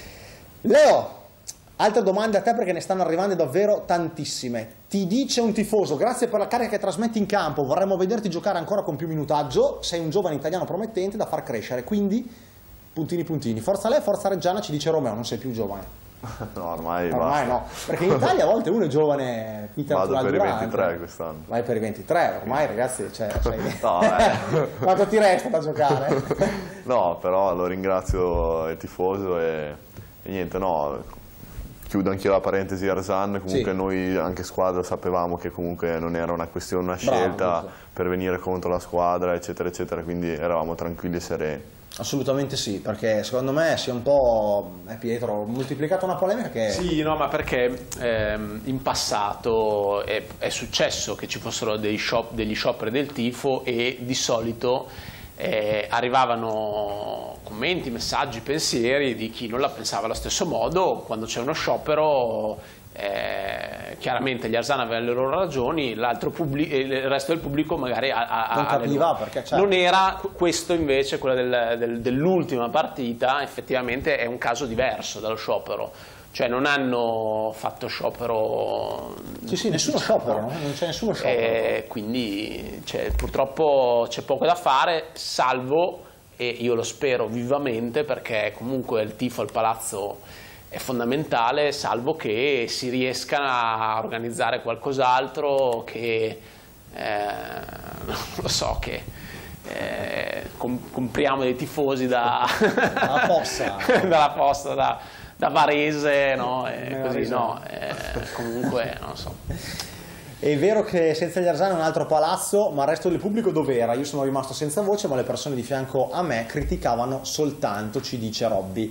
Leo, altre domande a te perché ne stanno arrivando davvero tantissime. Ti dice un tifoso, grazie per la carica che trasmetti in campo, vorremmo vederti giocare ancora con più minutaggio, sei un giovane italiano promettente da far crescere, quindi puntini puntini, forza lei, forza Reggiana, ci dice Romeo, non sei più giovane. No, ormai, ormai no, perché in Italia a volte uno è giovane, Peter vado per Durante. i ventitré quest'anno. Vai per i ventitré, ormai ragazzi, cioè, sei... no, eh. quanto ti resta da giocare? No, però lo ringrazio il tifoso e, e niente, no, chiudo anch'io la parentesi Arzan, comunque sì. Noi anche squadra sapevamo che comunque non era una questione, una scelta Bravo, per venire contro la squadra eccetera eccetera, quindi eravamo tranquilli e sereni. Assolutamente sì, perché secondo me si è un po', eh, Pietro, moltiplicato una polemica che... Sì, no, ma perché ehm, in passato è, è successo che ci fossero dei shop, degli scioperi del tifo e di solito eh, arrivavano commenti, messaggi, pensieri di chi non la pensava allo stesso modo. Quando c'è uno sciopero... Eh, chiaramente gli Arzan avevano le loro ragioni, l'altro il resto del pubblico magari ha, ha, non capiva perché certo. Non era questo invece, quella del, del, dell'ultima partita, effettivamente è un caso diverso dallo sciopero, cioè non hanno fatto sciopero, sì sì, nessuno sciopero, no? Non c'è nessuno sciopero, eh, quindi cioè, purtroppo c'è poco da fare, salvo, e io lo spero vivamente perché comunque il tifo al palazzo è fondamentale, salvo che si riesca a organizzare qualcos'altro che, eh, non lo so, che eh, com compriamo dei tifosi da, dalla Fossa, dalla Fossa, da, da Varese, no? E così, no? Eh, comunque, non lo so. È vero che Senza gli Arzani è un altro palazzo, ma il resto del pubblico dov'era? Io sono rimasto senza voce, ma le persone di fianco a me criticavano soltanto, ci dice Robby.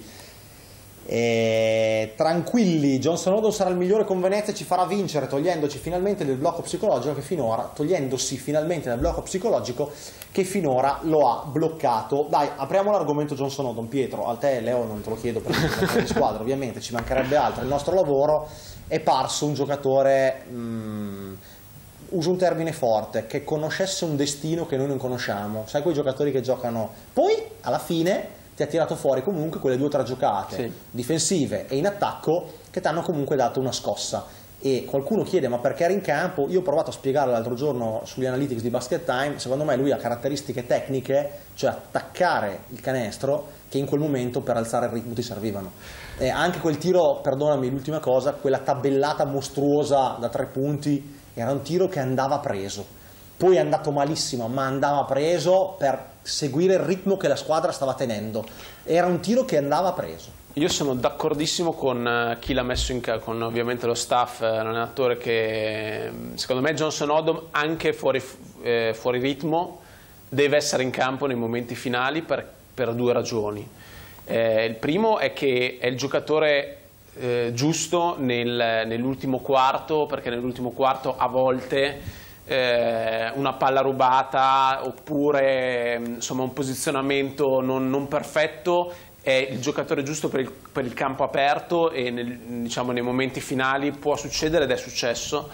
E... tranquilli, Jon Snow sarà il migliore con Venezia e ci farà vincere, togliendoci finalmente del blocco psicologico che finora, togliendosi finalmente dal blocco psicologico che finora lo ha bloccato. Dai, apriamo l'argomento Jon Snow, Don Pietro. A te, Leo, non te lo chiedo perché è di squadra, ovviamente, ci mancherebbe altro. Il nostro lavoro è parso un giocatore, mh, uso un termine forte, che conoscesse un destino che noi non conosciamo. Sai quei giocatori che giocano, poi alla fine ti ha tirato fuori comunque quelle due o tre giocate sì. difensive e in attacco che ti hanno comunque dato una scossa. E qualcuno chiede ma perché era in campo? Io ho provato a spiegare l'altro giorno sugli analytics di Basket Time, secondo me lui ha caratteristiche tecniche, cioè attaccare il canestro, che in quel momento per alzare il ritmo ti servivano. E anche quel tiro, perdonami l'ultima cosa, quella tabellata mostruosa da tre punti, era un tiro che andava preso. Poi è andato malissimo, ma andava preso per seguire il ritmo che la squadra stava tenendo. Era un tiro che andava preso. Io sono d'accordissimo con chi l'ha messo in campo, con ovviamente lo staff, l'allenatore, che secondo me Johnson Odom, anche fuori, eh, fuori ritmo, deve essere in campo nei momenti finali per, per due ragioni. Eh, il primo è che è il giocatore eh, giusto nel, nell'ultimo quarto, perché nell'ultimo quarto a volte Eh, una palla rubata oppure insomma un posizionamento non, non perfetto è il giocatore giusto per il, per il campo aperto e nel, diciamo, nei momenti finali può succedere ed è successo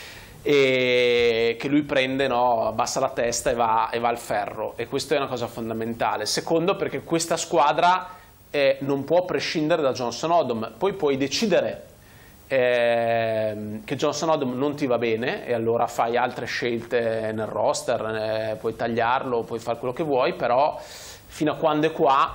e che lui prende, no, abbassa la testa e va, e va al ferro, e questa è una cosa fondamentale. Secondo, perché questa squadra eh, non può prescindere da Johnson Odom, poi puoi decidere Eh, che Johnson Odom non ti va bene e allora fai altre scelte nel roster, eh, puoi tagliarlo, puoi fare quello che vuoi, però fino a quando è qua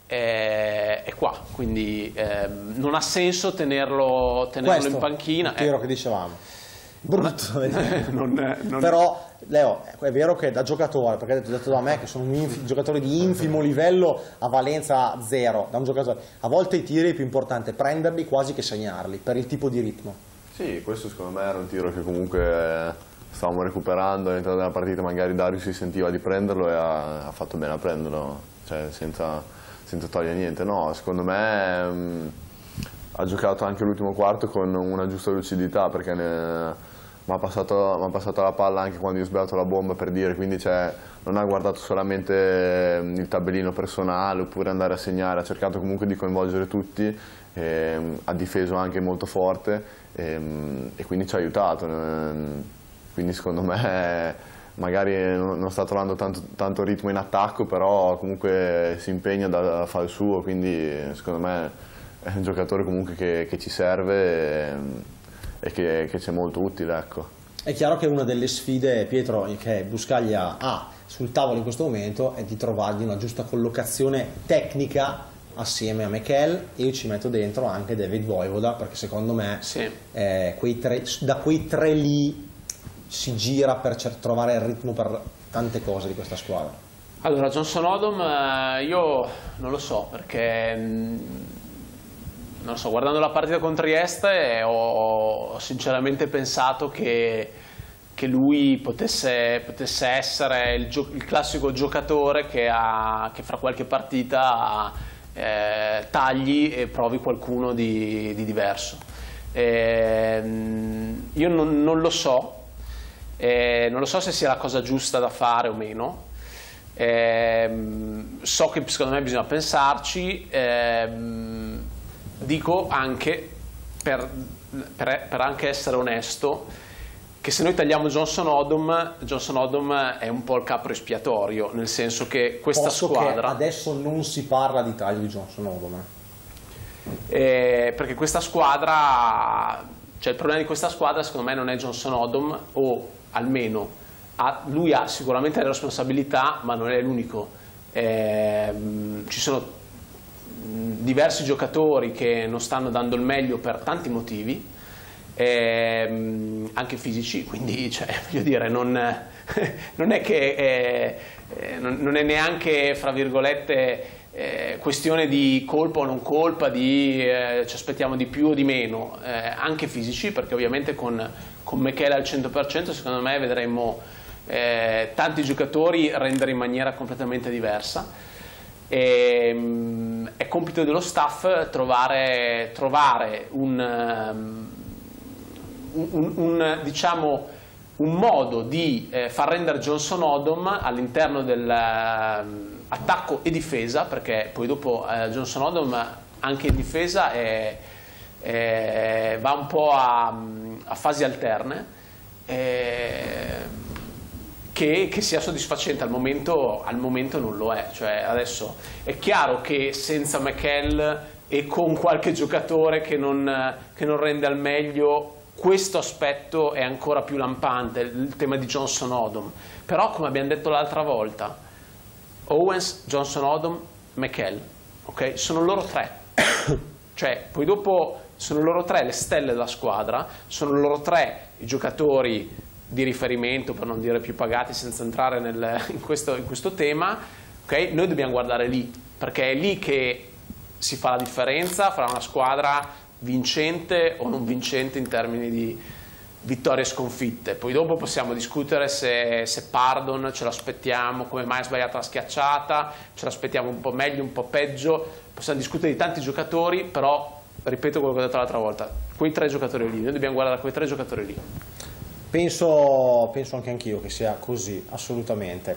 eh, è qua, quindi eh, non ha senso tenerlo, tenerlo Questo, in panchina. Il tiro eh. che dicevamo, brutto, non, non... però Leo, è vero che da giocatore, perché hai detto da me che sono un giocatore di infimo livello a valenza zero, da un giocatore, a volte i tiri è più importante prenderli quasi che segnarli per il tipo di ritmo. Sì, questo secondo me era un tiro che comunque stavamo recuperando all'interno della partita, magari Dario si sentiva di prenderlo e ha, ha fatto bene a prenderlo, cioè senza, senza togliere niente. No, secondo me mh, ha giocato anche l'ultimo quarto con una giusta lucidità, perché ne mi ha passato, passato la palla anche quando io ho sbagliato la bomba, per dire, quindi cioè, non ha guardato solamente il tabellino personale oppure andare a segnare, ha cercato comunque di coinvolgere tutti, e, ha difeso anche molto forte e, e quindi ci ha aiutato, quindi secondo me magari non sta trovando tanto, tanto ritmo in attacco, però comunque si impegna da, a fare il suo, quindi secondo me è un giocatore comunque che, che ci serve e, e che, che c'è molto utile, ecco. È chiaro che una delle sfide, Pietro, che Buscaglia ha sul tavolo in questo momento è di trovargli una giusta collocazione tecnica assieme a Mikel, e io ci metto dentro anche David Vojvoda, perché secondo me sì. eh, quei tre, da quei tre lì si gira per trovare il ritmo per tante cose di questa squadra. Allora, Johnson Odom io non lo so, perché non so, guardando la partita con Trieste ho sinceramente pensato che, che lui potesse, potesse essere il, gio, il classico giocatore che, ha, che fra qualche partita eh, tagli e provi qualcuno di, di diverso. Eh, io non, non lo so, eh, non lo so se sia la cosa giusta da fare o meno. Eh, so che secondo me bisogna pensarci. Eh, Dico anche, per, per, per anche essere onesto, che se noi tagliamo Johnson Odom, Johnson Odom è un po' il capro espiatorio, nel senso che questa Posso squadra... che adesso non si parla di taglio di Johnson Odom. Eh, perché questa squadra, cioè il problema di questa squadra secondo me non è Johnson Odom, o almeno ha, lui ha sicuramente le responsabilità, ma non è l'unico. Eh, ci sono diversi giocatori che non stanno dando il meglio per tanti motivi, ehm, anche fisici, quindi cioè, voglio dire, non, non è che eh, non, non è neanche, fra virgolette, Eh, questione di colpa o non colpa, di eh, ci aspettiamo di più o di meno, eh, anche fisici, perché ovviamente con, con Michele al cento per cento secondo me vedremo eh, tanti giocatori rendere in maniera completamente diversa. E, mh, è compito dello staff trovare, trovare un, um, un, un, diciamo, un modo di eh, far rendere Johnson Odom all'interno del uh, attacco e difesa, perché poi dopo eh, Johnson Odom anche in difesa è, è, va un po' a, a fasi alterne, eh, che, che sia soddisfacente. Al momento, al momento non lo è. Cioè, adesso è chiaro che senza McHale e con qualche giocatore che non, che non rende al meglio, questo aspetto è ancora più lampante, il tema di Johnson Odom. Però, come abbiamo detto l'altra volta, Owens, Johnson Odom, McHale, ok? Sono loro tre. Cioè, poi dopo sono loro tre le stelle della squadra, sono loro tre i giocatori di riferimento, per non dire più pagati, senza entrare nel, in, questo, in questo tema, ok? Noi dobbiamo guardare lì, perché è lì che si fa la differenza fra una squadra vincente o non vincente in termini di vittorie e sconfitte. Poi dopo possiamo discutere se, se Pardon ce l'aspettiamo, come mai ha sbagliato la schiacciata, ce l'aspettiamo un po' meglio, un po' peggio, possiamo discutere di tanti giocatori, però ripeto quello che ho detto l'altra volta, quei tre giocatori lì, noi dobbiamo guardare quei tre giocatori lì. Penso, penso anche anch'io che sia così, assolutamente.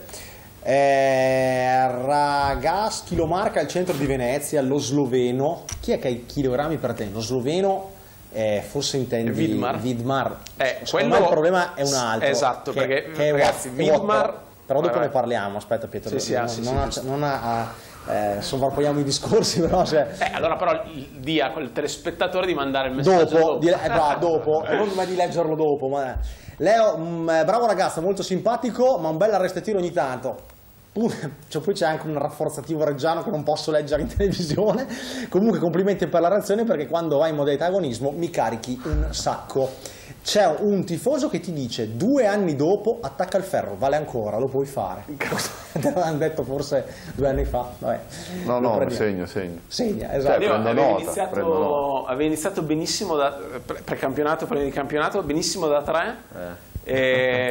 Eh, Ragas, chi lo marca al centro di Venezia, lo sloveno. Chi è che ha i chilogrammi per te? Lo sloveno, eh, forse intendi Vidmar. Vidmar. Eh, Secondo quello... me il problema è un altro. Esatto, che, perché che ragazzi, è Vidmar... Però dopo Vabbè. ne parliamo, aspetta Pietro, sì, sì, non, sì, non, sì, ha, non ha... Eh, sovrappondiamo i discorsi, però se... eh, allora però dia a quel telespettatore di mandare il messaggio dopo, dopo, di, eh, bravo, dopo. secondo me di leggerlo dopo. Ma... Leo, mh, bravo ragazzo, molto simpatico, ma un bel arrestatino ogni tanto. Cioè, poi c'è anche un rafforzativo reggiano che non posso leggere in televisione. Comunque complimenti per la reazione, perché quando vai in modalità agonismo mi carichi un sacco. C'è un tifoso che ti dice due anni dopo attacca il ferro, vale ancora, lo puoi fare. Te l'hanno detto forse due anni fa. Vabbè, no, no, segno, segno. Segna, esatto. Cioè, prendo avevi, nota, iniziato, prendo nota. avevi iniziato benissimo da precampionato, prima di campionato, benissimo da tre. Eh. E...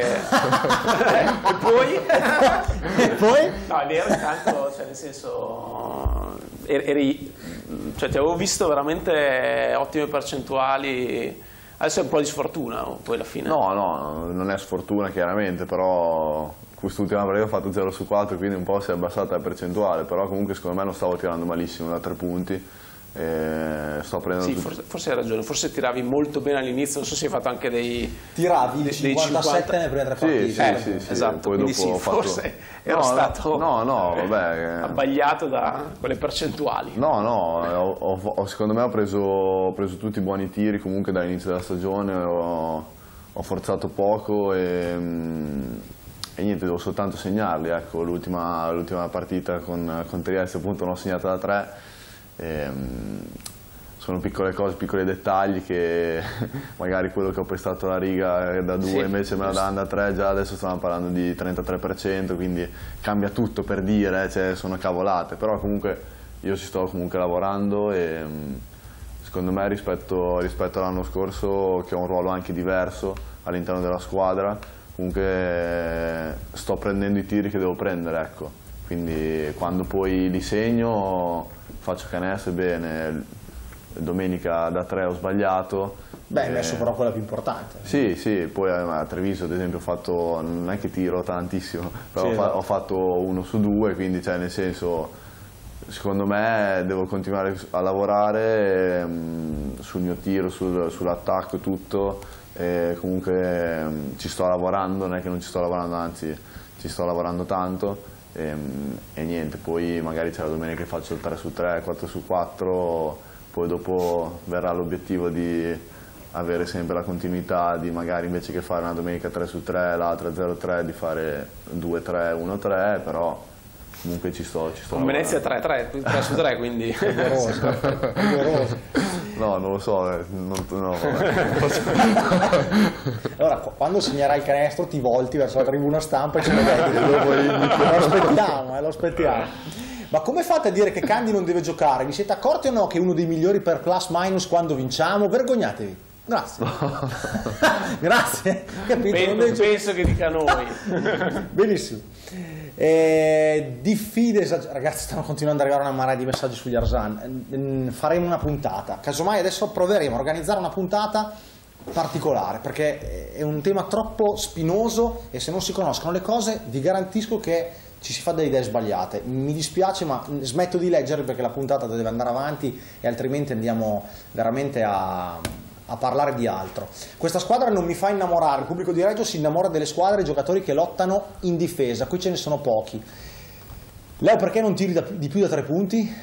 e poi e poi no, è vero, intanto, cioè, nel senso, eri, cioè, ti avevo visto veramente ottime percentuali. Adesso è un po' di sfortuna poi alla fine. No, no, non è sfortuna chiaramente, però quest'ultima partita ho fatto zero su quattro, quindi un po' si è abbassata la percentuale, però comunque secondo me non stavo tirando malissimo da tre punti. E sto prendendo sì, tutti... forse, forse hai ragione, forse tiravi molto bene all'inizio, non so se hai fatto anche dei... Tiravi dei, cinquantasette dei nelle prime tre partite. Sì, sì, eh, sì, sì, esatto, poi quindi dopo sì, ho fatto... forse ero no, stato no, no, vabbè, abbagliato da quelle percentuali. No, no, ho, ho, secondo me ho preso, ho preso tutti i buoni tiri comunque dall'inizio della stagione, ho, ho forzato poco e... e niente, devo soltanto segnarli, ecco, l'ultima partita con, con Trieste appunto non ho segnato da tre, e, sono piccole cose, piccoli dettagli che magari quello che ho prestato la riga da due sì, invece me la danno da tre, già adesso stiamo parlando di trentatré per cento, quindi cambia tutto per dire, cioè, sono cavolate, però comunque io ci sto comunque lavorando e secondo me rispetto, rispetto all'anno scorso, che ho un ruolo anche diverso all'interno della squadra, comunque sto prendendo i tiri che devo prendere, ecco. Quindi quando poi li segno faccio canestro e bene. Domenica da tre ho sbagliato. Beh, hai messo però quella più importante. Sì, sì, poi a Treviso ad esempio ho fatto, non è che tiro tantissimo, però sì, ho, fa, ho fatto uno su due, quindi cioè, nel senso, secondo me devo continuare a lavorare mh, sul mio tiro, sul, sull'attacco e tutto, e comunque mh, ci sto lavorando, non è che non ci sto lavorando, anzi ci sto lavorando tanto e, mh, e niente, poi magari c'è la domenica che faccio il tre su tre, quattro su quattro, poi dopo verrà l'obiettivo di avere sempre la continuità di magari invece che fare una domenica tre su tre, l'altra zero tre, di fare due tre, uno tre, però comunque ci sto, ci sto con Venezia tre tre su tre, quindi no, non lo so, eh, non, no, allora quando segnerai il canestro ti volti verso la tribuna stampa e ce lo vedi, lo aspettiamo, eh, lo aspettiamo. Ma come fate a dire che Candy non deve giocare? Vi siete accorti o no che è uno dei migliori per plus minus quando vinciamo? Vergognatevi. Grazie. Grazie. Capito? Penso, penso che dica noi. Benissimo. Eh, diffide, ragazzi, stanno continuando ad arrivare una marea di messaggi sugli Arzan. Faremo una puntata. Casomai adesso proveremo a organizzare una puntata particolare, perché è un tema troppo spinoso e se non si conoscono le cose vi garantisco che ci si fa delle idee sbagliate. Mi dispiace, ma smetto di leggere perché la puntata deve andare avanti e altrimenti andiamo veramente a, a parlare di altro. Questa squadra non mi fa innamorare, il pubblico di Reggio si innamora delle squadre e dei giocatori che lottano in difesa, qui ce ne sono pochi. Leo, perché non tiri da, di più da tre punti?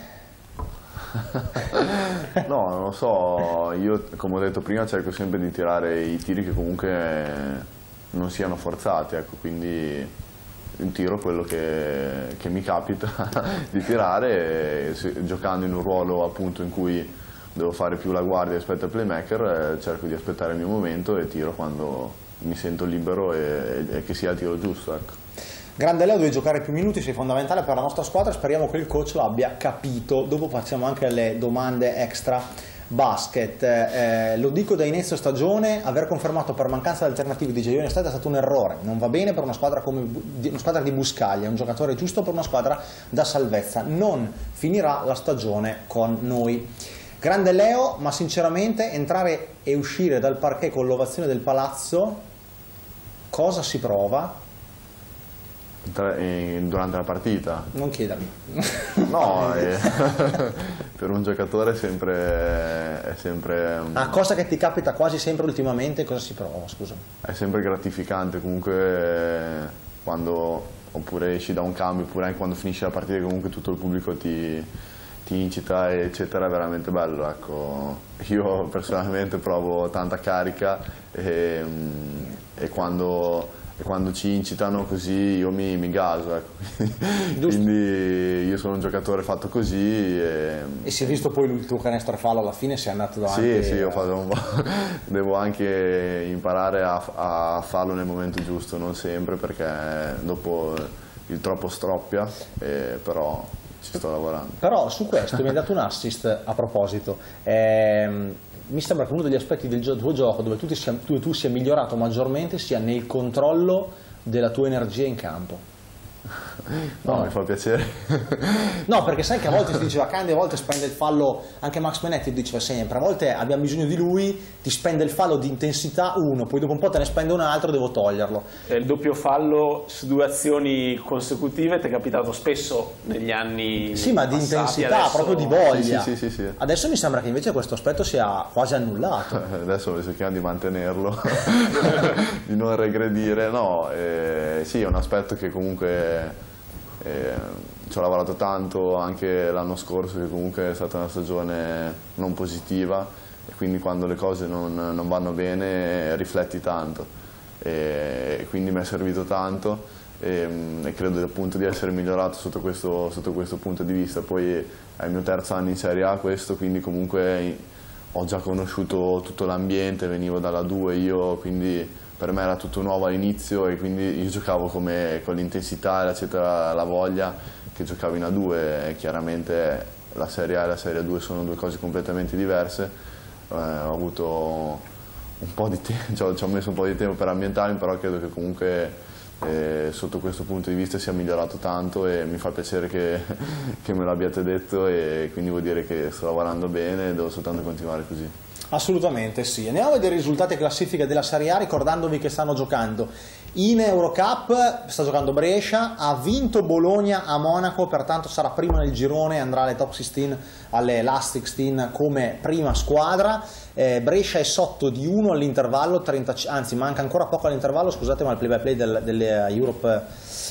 No, non lo so, io come ho detto prima cerco sempre di tirare i tiri che comunque non siano forzati, ecco, quindi tiro quello che, che mi capita di tirare e se, giocando in un ruolo appunto in cui devo fare più la guardia rispetto al playmaker, eh, cerco di aspettare il mio momento e tiro quando mi sento libero e, e che sia il tiro giusto, ecco. Grande Leo, devi giocare più minuti, sei fondamentale per la nostra squadra, speriamo che il coach lo abbia capito. Dopo passiamo anche alle domande extra basket. Eh, lo dico da inizio stagione, aver confermato per mancanza di alternative di Giaione è stato un errore, non va bene per una squadra come una squadra di Buscaglia, è un giocatore giusto per una squadra da salvezza, non finirà la stagione con noi. Grande Leo, ma sinceramente entrare e uscire dal parquet con l'ovazione del palazzo, cosa si prova? Durante la partita? Non chiedermi. No, è, per un giocatore è sempre, è sempre un... Ah, cosa che ti capita quasi sempre ultimamente, cosa si prova, scusa? È sempre gratificante comunque quando oppure esci da un cambio, oppure anche quando finisce la partita comunque tutto il pubblico ti, ti incita eccetera, è veramente bello, ecco. Io personalmente provo tanta carica e, e quando... E quando ci incitano così io mi, mi gaso, ecco. Quindi io sono un giocatore fatto così. E, e si è visto poi il tuo canestro fallo alla fine, sei andato davanti? Sì, sì, ho fatto un po'. Devo anche imparare a, a farlo nel momento giusto, non sempre, perché dopo il troppo stroppia, e, però ci sto lavorando. Però su questo mi hai dato un assist a proposito. Ehm, mi sembra che uno degli aspetti del tuo gioco dove tu, ti sia, tu, tu sia migliorato maggiormente sia nel controllo della tua energia in campo. No, no, mi fa piacere. No, perché sai che a volte si diceva Candy, a volte spende il fallo, anche Max Menetti diceva sempre, a volte abbiamo bisogno di lui, ti spende il fallo di intensità uno, poi dopo un po' te ne spende un altro, devo toglierlo. Il doppio fallo su due azioni consecutive ti è capitato spesso negli anni Sì, ma di passati, intensità, adesso... proprio di voglia. Sì, sì, sì, sì. Adesso mi sembra che invece questo aspetto sia quasi annullato. Adesso cerchiamo di mantenerlo, di non regredire. No, eh, sì, è un aspetto che comunque... Eh, ci ho lavorato tanto anche l'anno scorso, che comunque è stata una stagione non positiva, e quindi quando le cose non, non vanno bene rifletti tanto, e quindi mi è servito tanto e, e credo appunto di essere migliorato sotto questo, sotto questo punto di vista. Poi è il mio terzo anno in Serie A questo, quindi comunque ho già conosciuto tutto l'ambiente, venivo dalla due io, quindi per me era tutto nuovo all'inizio e quindi io giocavo come, con l'intensità e la, la voglia che giocavo in A due, e chiaramente la Serie A e la Serie due sono due cose completamente diverse. Eh, ho avuto un po' di tempo, cioè, ci ho messo un po' di tempo per ambientarmi, però credo che comunque eh, sotto questo punto di vista sia migliorato tanto e mi fa piacere che, che me l'abbiate detto, e quindi vuol dire che sto lavorando bene e devo soltanto continuare così. Assolutamente sì. Andiamo a vedere i risultati e classifiche della Serie A, ricordandovi che stanno giocando in Eurocup, sta giocando Brescia, ha vinto Bologna a Monaco, pertanto sarà prima nel girone e andrà alle top sedici, alle last sedici come prima squadra. eh, Brescia è sotto di uno all'intervallo, anzi manca ancora poco all'intervallo, scusate, ma il play by play del, delle Europe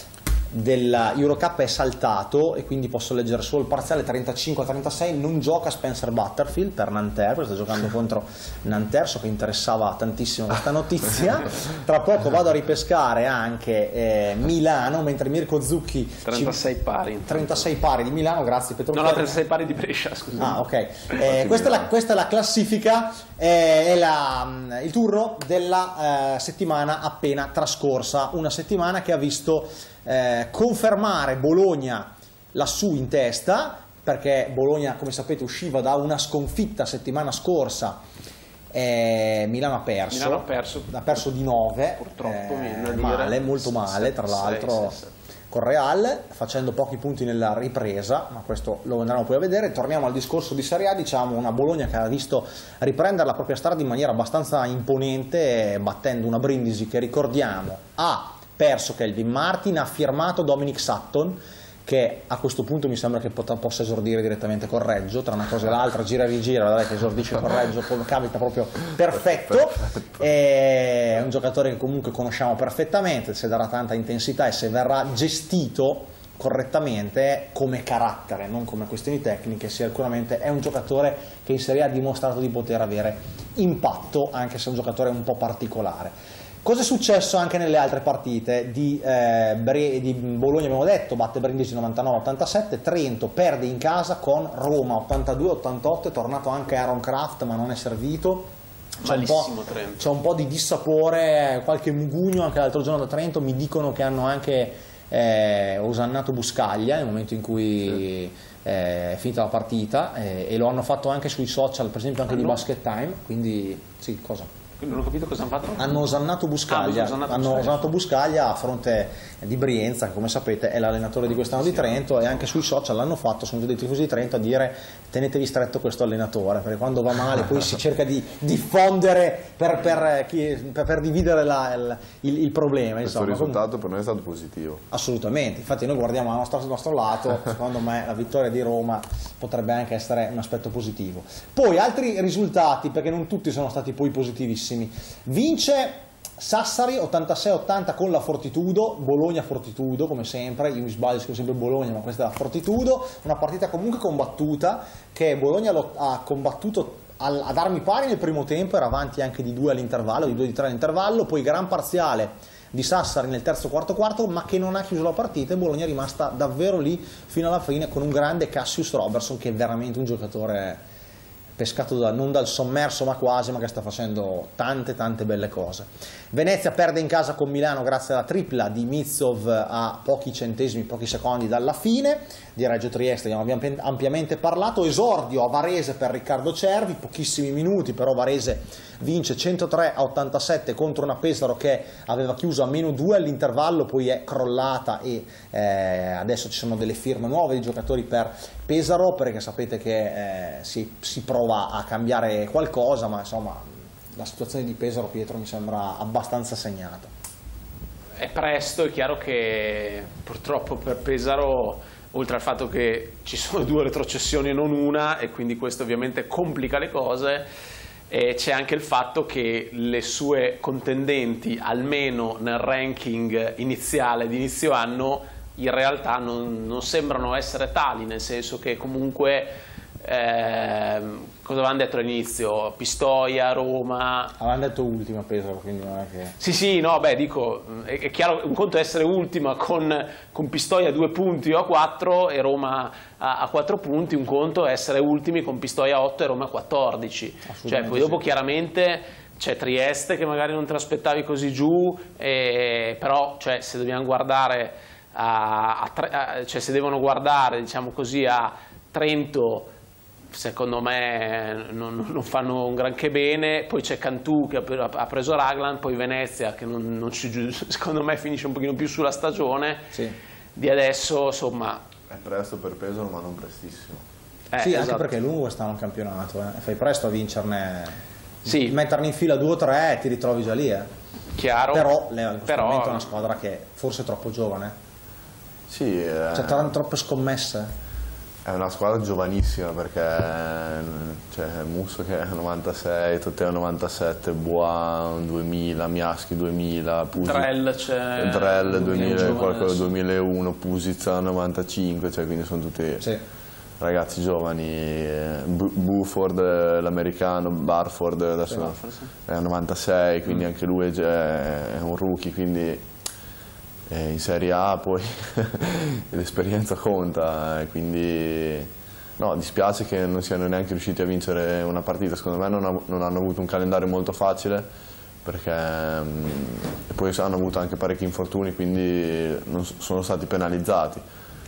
dell'Eurocup è saltato e quindi posso leggere solo il parziale trentacinque a trentasei. Non gioca Spencer Butterfield per Nanterre, perché sta giocando contro Nanterre, so che interessava tantissimo questa notizia. Tra poco vado a ripescare anche eh, Milano, mentre Mirko Zucchi trentasei ci... pari trentasei pari di Milano, grazie Petro. No, no, trentasei pari di Brescia, scusa. Ah, ok. Eh, questa, è la, questa è la classifica, eh, è la, il turno della eh, settimana appena trascorsa, una settimana che ha visto Eh, confermare Bologna lassù in testa, perché Bologna, come sapete, usciva da una sconfitta settimana scorsa. eh, Milano ha perso, Milano ha perso, ha perso di nove, purtroppo, eh, male, molto male, tra l'altro con Real, facendo pochi punti nella ripresa, ma questo lo andremo poi a vedere. Torniamo al discorso di Serie A, diciamo una Bologna che ha visto riprendere la propria strada in maniera abbastanza imponente, battendo una Brindisi che, ricordiamo, ha perso Kelvin Martin, ha firmato Dominic Sutton, che a questo punto mi sembra che pot- possa esordire direttamente con Reggio, tra una cosa e l'altra, gira e rigira, vedete che esordisce con Reggio, capita proprio perfetto. È un giocatore che comunque conosciamo perfettamente, se darà tanta intensità e se verrà gestito correttamente come carattere, non come questioni tecniche, sicuramente è un giocatore che in Serie A ha dimostrato di poter avere impatto, anche se è un giocatore un po' particolare. Cosa è successo anche nelle altre partite di, eh, Bre- di Bologna? Abbiamo detto, batte Brindisi novantanove a ottantasette, Trento perde in casa con Roma ottantadue a ottantotto, è tornato anche Aaron Kraft ma non è servito. C'è un, c'è un po' di dissapore, qualche mugugno anche l'altro giorno da Trento, mi dicono che hanno anche eh, osannato Buscaglia nel momento in cui sì. eh, è finita la partita eh, e lo hanno fatto anche sui social, per esempio anche ah, di no. Basket Time, quindi sì, cosa? Non ho capito cosa hanno fatto. Hanno osannato Buscaglia, ah, osannato hanno Buscaglia. osannato Buscaglia a fronte di Brienza, che come sapete è l'allenatore di quest'anno di Trento, e anche sui social l'hanno fatto, sono dei tifosi di Trento a dire tenetevi stretto questo allenatore, perché quando va male poi si cerca di diffondere per, per, per, per dividere la, il, il, il problema. Questo insomma. risultato per noi è stato positivo. Assolutamente, infatti noi guardiamo al nostro, al nostro lato, secondo me la vittoria di Roma potrebbe anche essere un aspetto positivo. Poi altri risultati, perché non tutti sono stati poi positivissimi. Vince Sassari ottantasei a ottanta con la Fortitudo, Bologna Fortitudo come sempre, io mi sbaglio, scrivo sempre Bologna ma questa è la Fortitudo, una partita comunque combattuta che Bologna ha combattuto ad armi pari nel primo tempo, era avanti anche di due all'intervallo, di due di tre all'intervallo, poi gran parziale di Sassari nel terzo quarto quarto, ma che non ha chiuso la partita e Bologna è rimasta davvero lì fino alla fine con un grande Cassius Robertson che è veramente un giocatore pescato da, non dal sommerso ma quasi, ma che sta facendo tante tante belle cose. Venezia perde in casa con Milano grazie alla tripla di Mitsov a pochi centesimi, pochi secondi dalla fine. Di Reggio Trieste abbiamo ampiamente parlato. Esordio a Varese per Riccardo Cervi, pochissimi minuti, però Varese vince centotré a ottantasette contro una Pesaro che aveva chiuso a meno due all'intervallo, poi è crollata e eh, adesso ci sono delle firme nuove di giocatori per Pesaro, perché sapete che eh, si, si prova a cambiare qualcosa, ma insomma la situazione di Pesaro, Pietro, mi sembra abbastanza segnata. È presto, è chiaro che purtroppo per Pesaro, oltre al fatto che ci sono due retrocessioni e non una, e quindi questo ovviamente complica le cose, e c'è anche il fatto che le sue contendenti, almeno nel ranking iniziale di inizio anno, in realtà non, non sembrano essere tali, nel senso che comunque eh, cosa avevano detto all'inizio? Pistoia, Roma. Avevano detto ultima Pesaro, quindi non è che. Sì, sì, no, beh, dico, è, è chiaro, un conto è essere ultima con, con Pistoia a due punti o a quattro e Roma a, a quattro punti, un conto è essere ultimi con Pistoia a otto e Roma a quattordici. Cioè, poi dopo sì. Chiaramente c'è Trieste che magari non te l'aspettavi così giù, eh, però cioè, se dobbiamo guardare a, a, a, cioè se devono guardare, diciamo così, a Trento, secondo me non, non fanno un granché bene. Poi c'è Cantù che ha preso Raglan, poi Venezia che non, non ci, secondo me finisce un pochino più sulla stagione sì. Di adesso, insomma. È presto per Pesaro ma non prestissimo. Eh, sì, esatto. Anche perché è lungo quest'anno il campionato, eh. Fai presto a vincerne, sì. Metterne in fila due o tre e ti ritrovi già lì, eh. Chiaro. Però in questo però... momento è una squadra che forse è troppo giovane. Sì, eh... C'è troppe scommesse. È una squadra giovanissima perché c'è Musso che è novantasei, Toteo novantasette, Bois duemila, Miaschi duemila, Pusic, Drell c'è Drell duemila, qualcosa duemilauno, Pusica novantacinque, cioè quindi sono tutti sì. ragazzi giovani. Buford l'americano, Barford adesso sì, Barford, sì. è novantasei, quindi mm. anche lui è, è un rookie, quindi in Serie A poi l'esperienza conta, quindi no, dispiace che non siano neanche riusciti a vincere una partita. Secondo me non, ha, non hanno avuto un calendario molto facile, perché um, poi hanno avuto anche parecchi infortuni, quindi non sono stati penalizzati.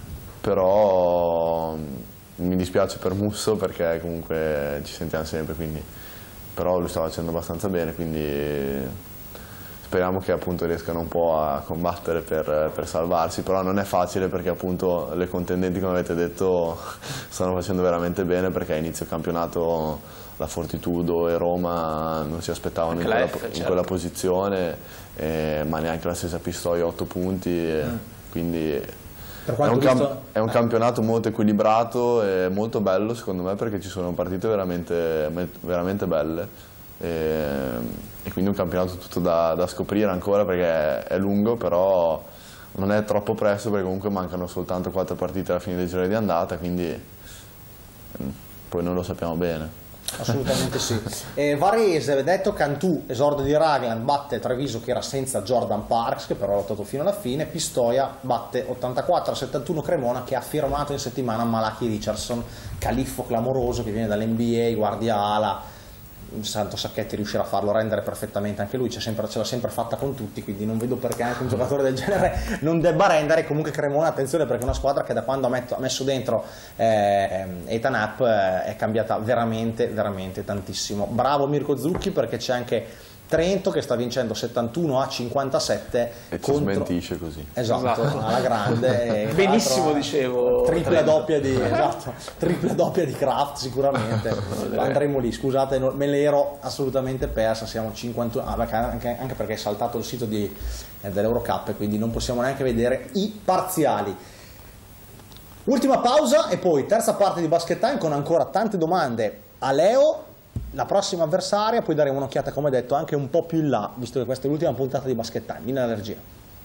Però mi dispiace per Musso perché comunque ci sentiamo sempre, quindi, però lui sta facendo abbastanza bene, quindi speriamo che appunto riescano un po' a combattere per, per salvarsi, però non è facile perché appunto le contendenti, come avete detto, stanno facendo veramente bene, perché a inizio campionato la Fortitudo e Roma non si aspettavano in quella, F, certo. in quella posizione, eh, ma neanche la stessa Pistoia otto punti, mm. quindi è un, visto... è un campionato molto equilibrato e molto bello secondo me, perché ci sono partite veramente, veramente belle. E, e quindi un campionato tutto da, da scoprire ancora, perché è lungo, però non è troppo presto, perché comunque mancano soltanto quattro partite alla fine dei gironi di andata, quindi poi non lo sappiamo bene. Assolutamente sì. E Varese, avete detto, Cantù, esordio di Raglan, batte Treviso che era senza Jordan Parks, che però ha lottato fino alla fine. Pistoia batte ottantaquattro a settantuno Cremona, che ha firmato in settimana Malachi Richardson, califfo clamoroso che viene dall'N B A, guardia ala. Santo Sacchetti riuscirà a farlo rendere perfettamente anche lui, ce l'ha sempre fatta con tutti, quindi non vedo perché anche un giocatore del genere non debba rendere. Comunque Cremona, attenzione, perché è una squadra che da quando ha, metto, ha messo dentro eh, Ethan Happ eh, è cambiata veramente veramente tantissimo. Bravo Mirko Zucchi, perché c'è anche Trento che sta vincendo settantuno a cinquantasette e ci contro... smentisce così, esatto, esatto. alla grande. Benissimo, dicevo, tripla doppia di esatto, tripla doppia di Kraft sicuramente. Andremo lì, scusate, me l'ero assolutamente persa. Siamo cinquantuno, ah, anche, anche perché è saltato il sito di, eh, dell'Eurocup e quindi non possiamo neanche vedere i parziali. Ultima pausa e poi terza parte di Basket Time con ancora tante domande a Leo. La prossima avversaria, poi daremo un'occhiata, come detto, anche un po' più in là, visto che questa è l'ultima puntata di Basket Time. In allergia.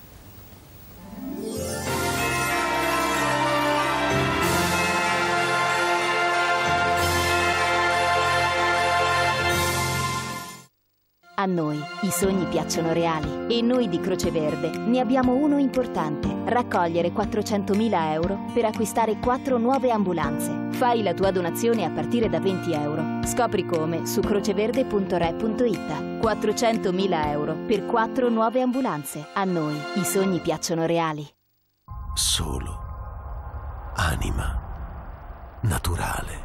A noi i sogni piacciono reali e noi di Croce Verde ne abbiamo uno importante: raccogliere quattrocentomila euro per acquistare quattro nuove ambulanze. Fai la tua donazione a partire da venti euro. Scopri come su croceverde punto re punto it. quattrocentomila euro per quattro nuove ambulanze. A noi i sogni piacciono reali. Solo anima naturale.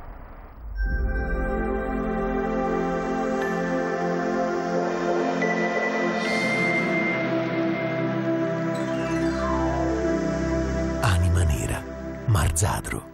Anima nera, Marzadro.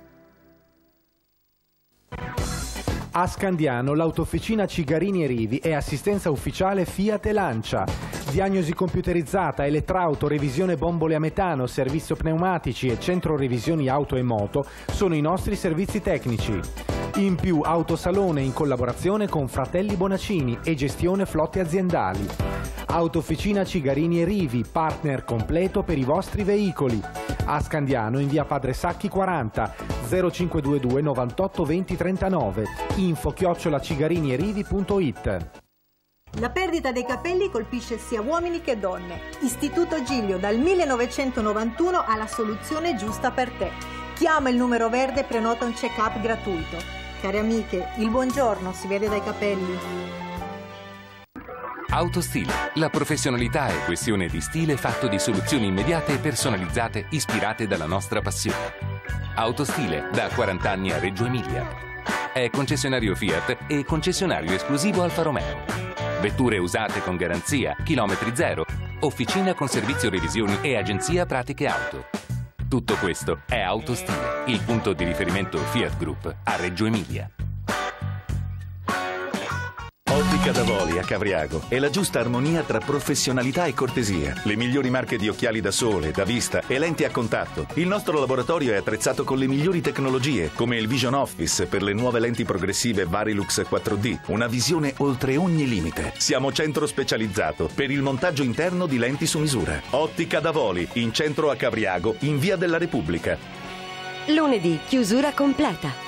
A Scandiano l'autofficina Cigarini e Rivi è assistenza ufficiale Fiat e Lancia. Diagnosi computerizzata, elettrauto, revisione bombole a metano, servizio pneumatici e centro revisioni auto e moto sono i nostri servizi tecnici. In più autosalone in collaborazione con Fratelli Bonaccini e gestione flotte aziendali. Autofficina Cigarini e Rivi, partner completo per i vostri veicoli. A Scandiano in via Padre Sacchi quaranta, zero cinque due due novantotto venti trentanove, info chiocciola cigarinierivi punto it. La perdita dei capelli colpisce sia uomini che donne. Istituto Giglio dal millenovecentonovantuno ha la soluzione giusta per te. Chiama il numero verde e prenota un check-up gratuito. Cari amiche, il buongiorno si vede dai capelli. Autostile. La professionalità è questione di stile fatto di soluzioni immediate e personalizzate ispirate dalla nostra passione. Autostile, da quaranta anni a Reggio Emilia. È concessionario Fiat e concessionario esclusivo Alfa Romeo. Vetture usate con garanzia, chilometri zero, officina con servizio revisioni e agenzia pratiche auto. Tutto questo è Autostile, il punto di riferimento Fiat Group a Reggio Emilia. Ottica Davoli a Cavriago è la giusta armonia tra professionalità e cortesia. Le migliori marche di occhiali da sole, da vista e lenti a contatto. Il nostro laboratorio è attrezzato con le migliori tecnologie, come il Vision Office per le nuove lenti progressive Varilux quattro D. Una visione oltre ogni limite. Siamo centro specializzato per il montaggio interno di lenti su misura. Ottica Davoli, in centro a Cavriago, in via della Repubblica. Lunedì, chiusura completa.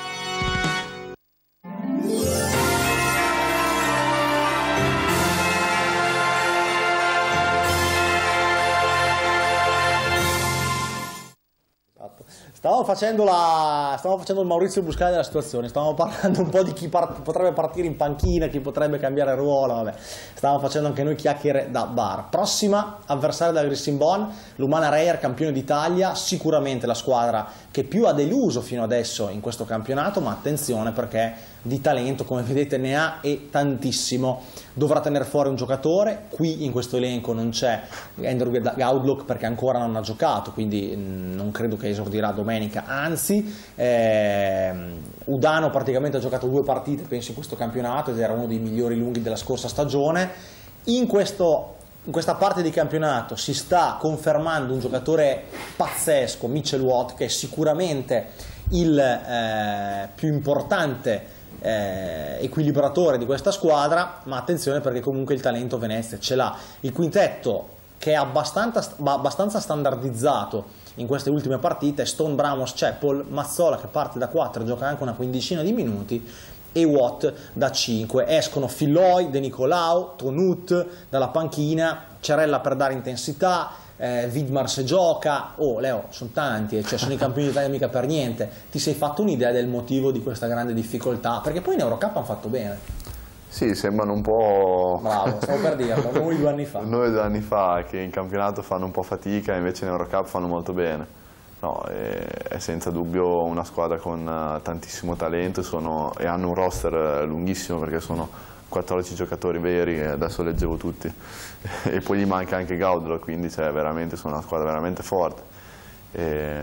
Stavamo facendo, la, stavamo facendo il Maurizio Buscali della situazione, stavamo parlando un po' di chi part, potrebbe partire in panchina, chi potrebbe cambiare ruolo, vabbè. Stavamo facendo anche noi chiacchiere da bar. Prossima avversaria della Grissinbon, l'Umana Reyer, campione d'Italia, sicuramente la squadra che più ha deluso fino adesso in questo campionato, ma attenzione perché di talento, come vedete, ne ha e tantissimo. Dovrà tenere fuori un giocatore, qui in questo elenco non c'è Andrew Gaudlock perché ancora non ha giocato, quindi non credo che esordirà domenica, anzi eh, Udano praticamente ha giocato due partite penso in questo campionato ed era uno dei migliori lunghi della scorsa stagione. In, questo, in questa parte di campionato si sta confermando un giocatore pazzesco, Mitchell Watt, che è sicuramente il eh, più importante Eh, equilibratore di questa squadra, ma attenzione perché comunque il talento Venezia ce l'ha. Il quintetto che è abbastanza, abbastanza standardizzato in queste ultime partite: Stone, Bramos, Chapel, Mazzola che parte da quattro, gioca anche una quindicina di minuti, e Watt da cinque. Escono Filoi, De Nicolau, Tonut dalla panchina, Cerella per dare intensità, eh, Widmar se gioca. Oh Leo, sono tanti, cioè sono i campioni d'Italia mica per niente. Ti sei fatto un'idea del motivo di questa grande difficoltà? Perché poi in Eurocup hanno fatto bene. Sì, sembrano un po'... Bravo, stavo per dirlo, noi due anni fa. Noi due anni fa, che in campionato fanno un po' fatica, invece in Eurocup fanno molto bene. No, è, è senza dubbio una squadra con uh, tantissimo talento sono, e hanno un roster lunghissimo perché sono quattordici giocatori veri, e adesso leggevo tutti, e poi gli manca anche Gaudlo, quindi cioè, veramente sono una squadra veramente forte. E,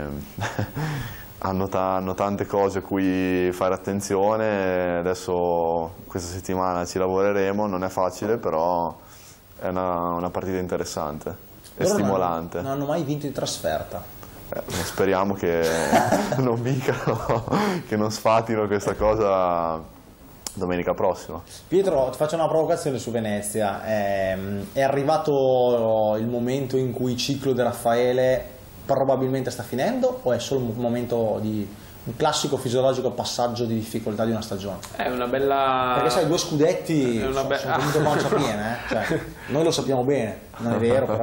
hanno, ta hanno tante cose a cui fare attenzione, adesso questa settimana ci lavoreremo, non è facile, però è una, una partita interessante e loro stimolante. Non hanno, non hanno mai vinto in trasferta. Eh, speriamo che non vincano, che non sfatino questa cosa domenica prossima. Pietro, ti faccio una provocazione su Venezia. È, è arrivato il momento in cui il ciclo di Raffaele probabilmente sta finendo, o è solo un momento di un classico fisiologico passaggio di difficoltà di una stagione? È una bella... Perché sai, due scudetti è una sono, be... sono comunque pancia piena, eh? Cioè, noi lo sappiamo bene, non è vero però.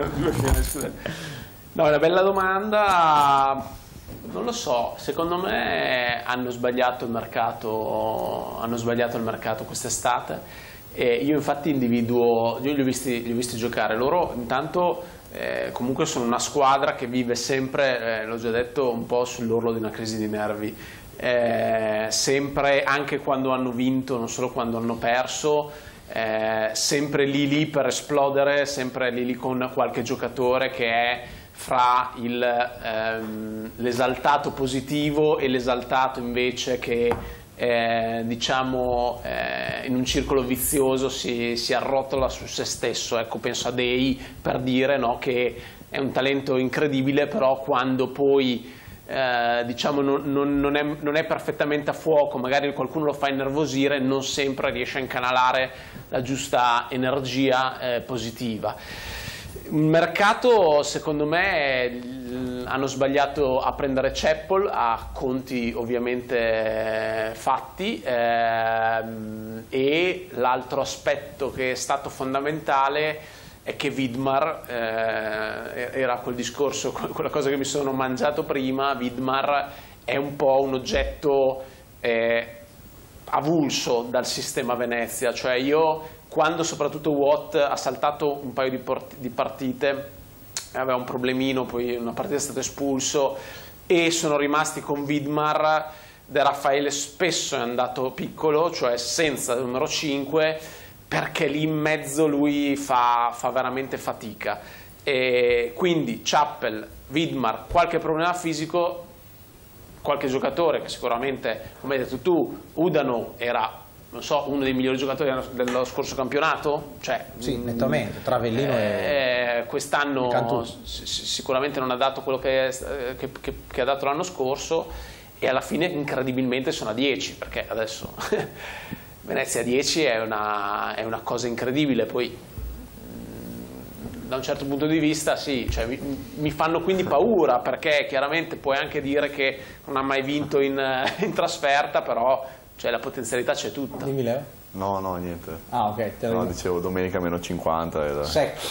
No, è una bella domanda, non lo so, secondo me hanno sbagliato il mercato, hanno sbagliato il mercato quest'estate, e io infatti individuo, io li ho visti, li ho visti giocare, loro intanto eh, comunque sono una squadra che vive sempre, eh, l'ho già detto, un po' sull'orlo di una crisi di nervi, eh, sempre, anche quando hanno vinto, non solo quando hanno perso, eh, sempre lì lì per esplodere, sempre lì lì con qualche giocatore che è fra ehm, l'esaltato positivo e l'esaltato invece che eh, diciamo eh, in un circolo vizioso si, si arrotola su se stesso. Ecco, penso a Dei per dire, no, che è un talento incredibile, però quando poi eh, diciamo non, non, non, è, non è perfettamente a fuoco, magari qualcuno lo fa innervosire, non sempre riesce a incanalare la giusta energia eh, positiva. Il mercato, secondo me, hanno sbagliato a prendere Chapel, a conti ovviamente fatti, ehm, e l'altro aspetto che è stato fondamentale è che Widmar, eh, era quel discorso, quella cosa che mi sono mangiato prima, Widmar è un po' un oggetto eh, avulso dal sistema Venezia, cioè io... Quando soprattutto Watt ha saltato un paio di, di partite, aveva un problemino, poi una partita è stato espulso e sono rimasti con Widmar. De Raffaele spesso è andato piccolo, cioè senza il numero cinque, perché lì in mezzo lui fa, fa veramente fatica. E quindi Chapel, Widmar, qualche problema fisico, qualche giocatore che sicuramente, come hai detto tu, Udano era non so, uno dei migliori giocatori dello scorso campionato, cioè, sì, nettamente, tra Avellino eh, e quest'anno sicuramente non ha dato quello che, che, che, che ha dato l'anno scorso, e alla fine incredibilmente sono a dieci, perché adesso Venezia a dieci è una, è una cosa incredibile. Poi da un certo punto di vista sì, cioè, mi, mi fanno quindi paura, perché chiaramente puoi anche dire che non ha mai vinto in, in trasferta, però cioè, la potenzialità c'è tutta. Dimmi Leo. No, no, niente. Ah, ok. Te no, dicevo domenica meno cinquanta. E da... Secco.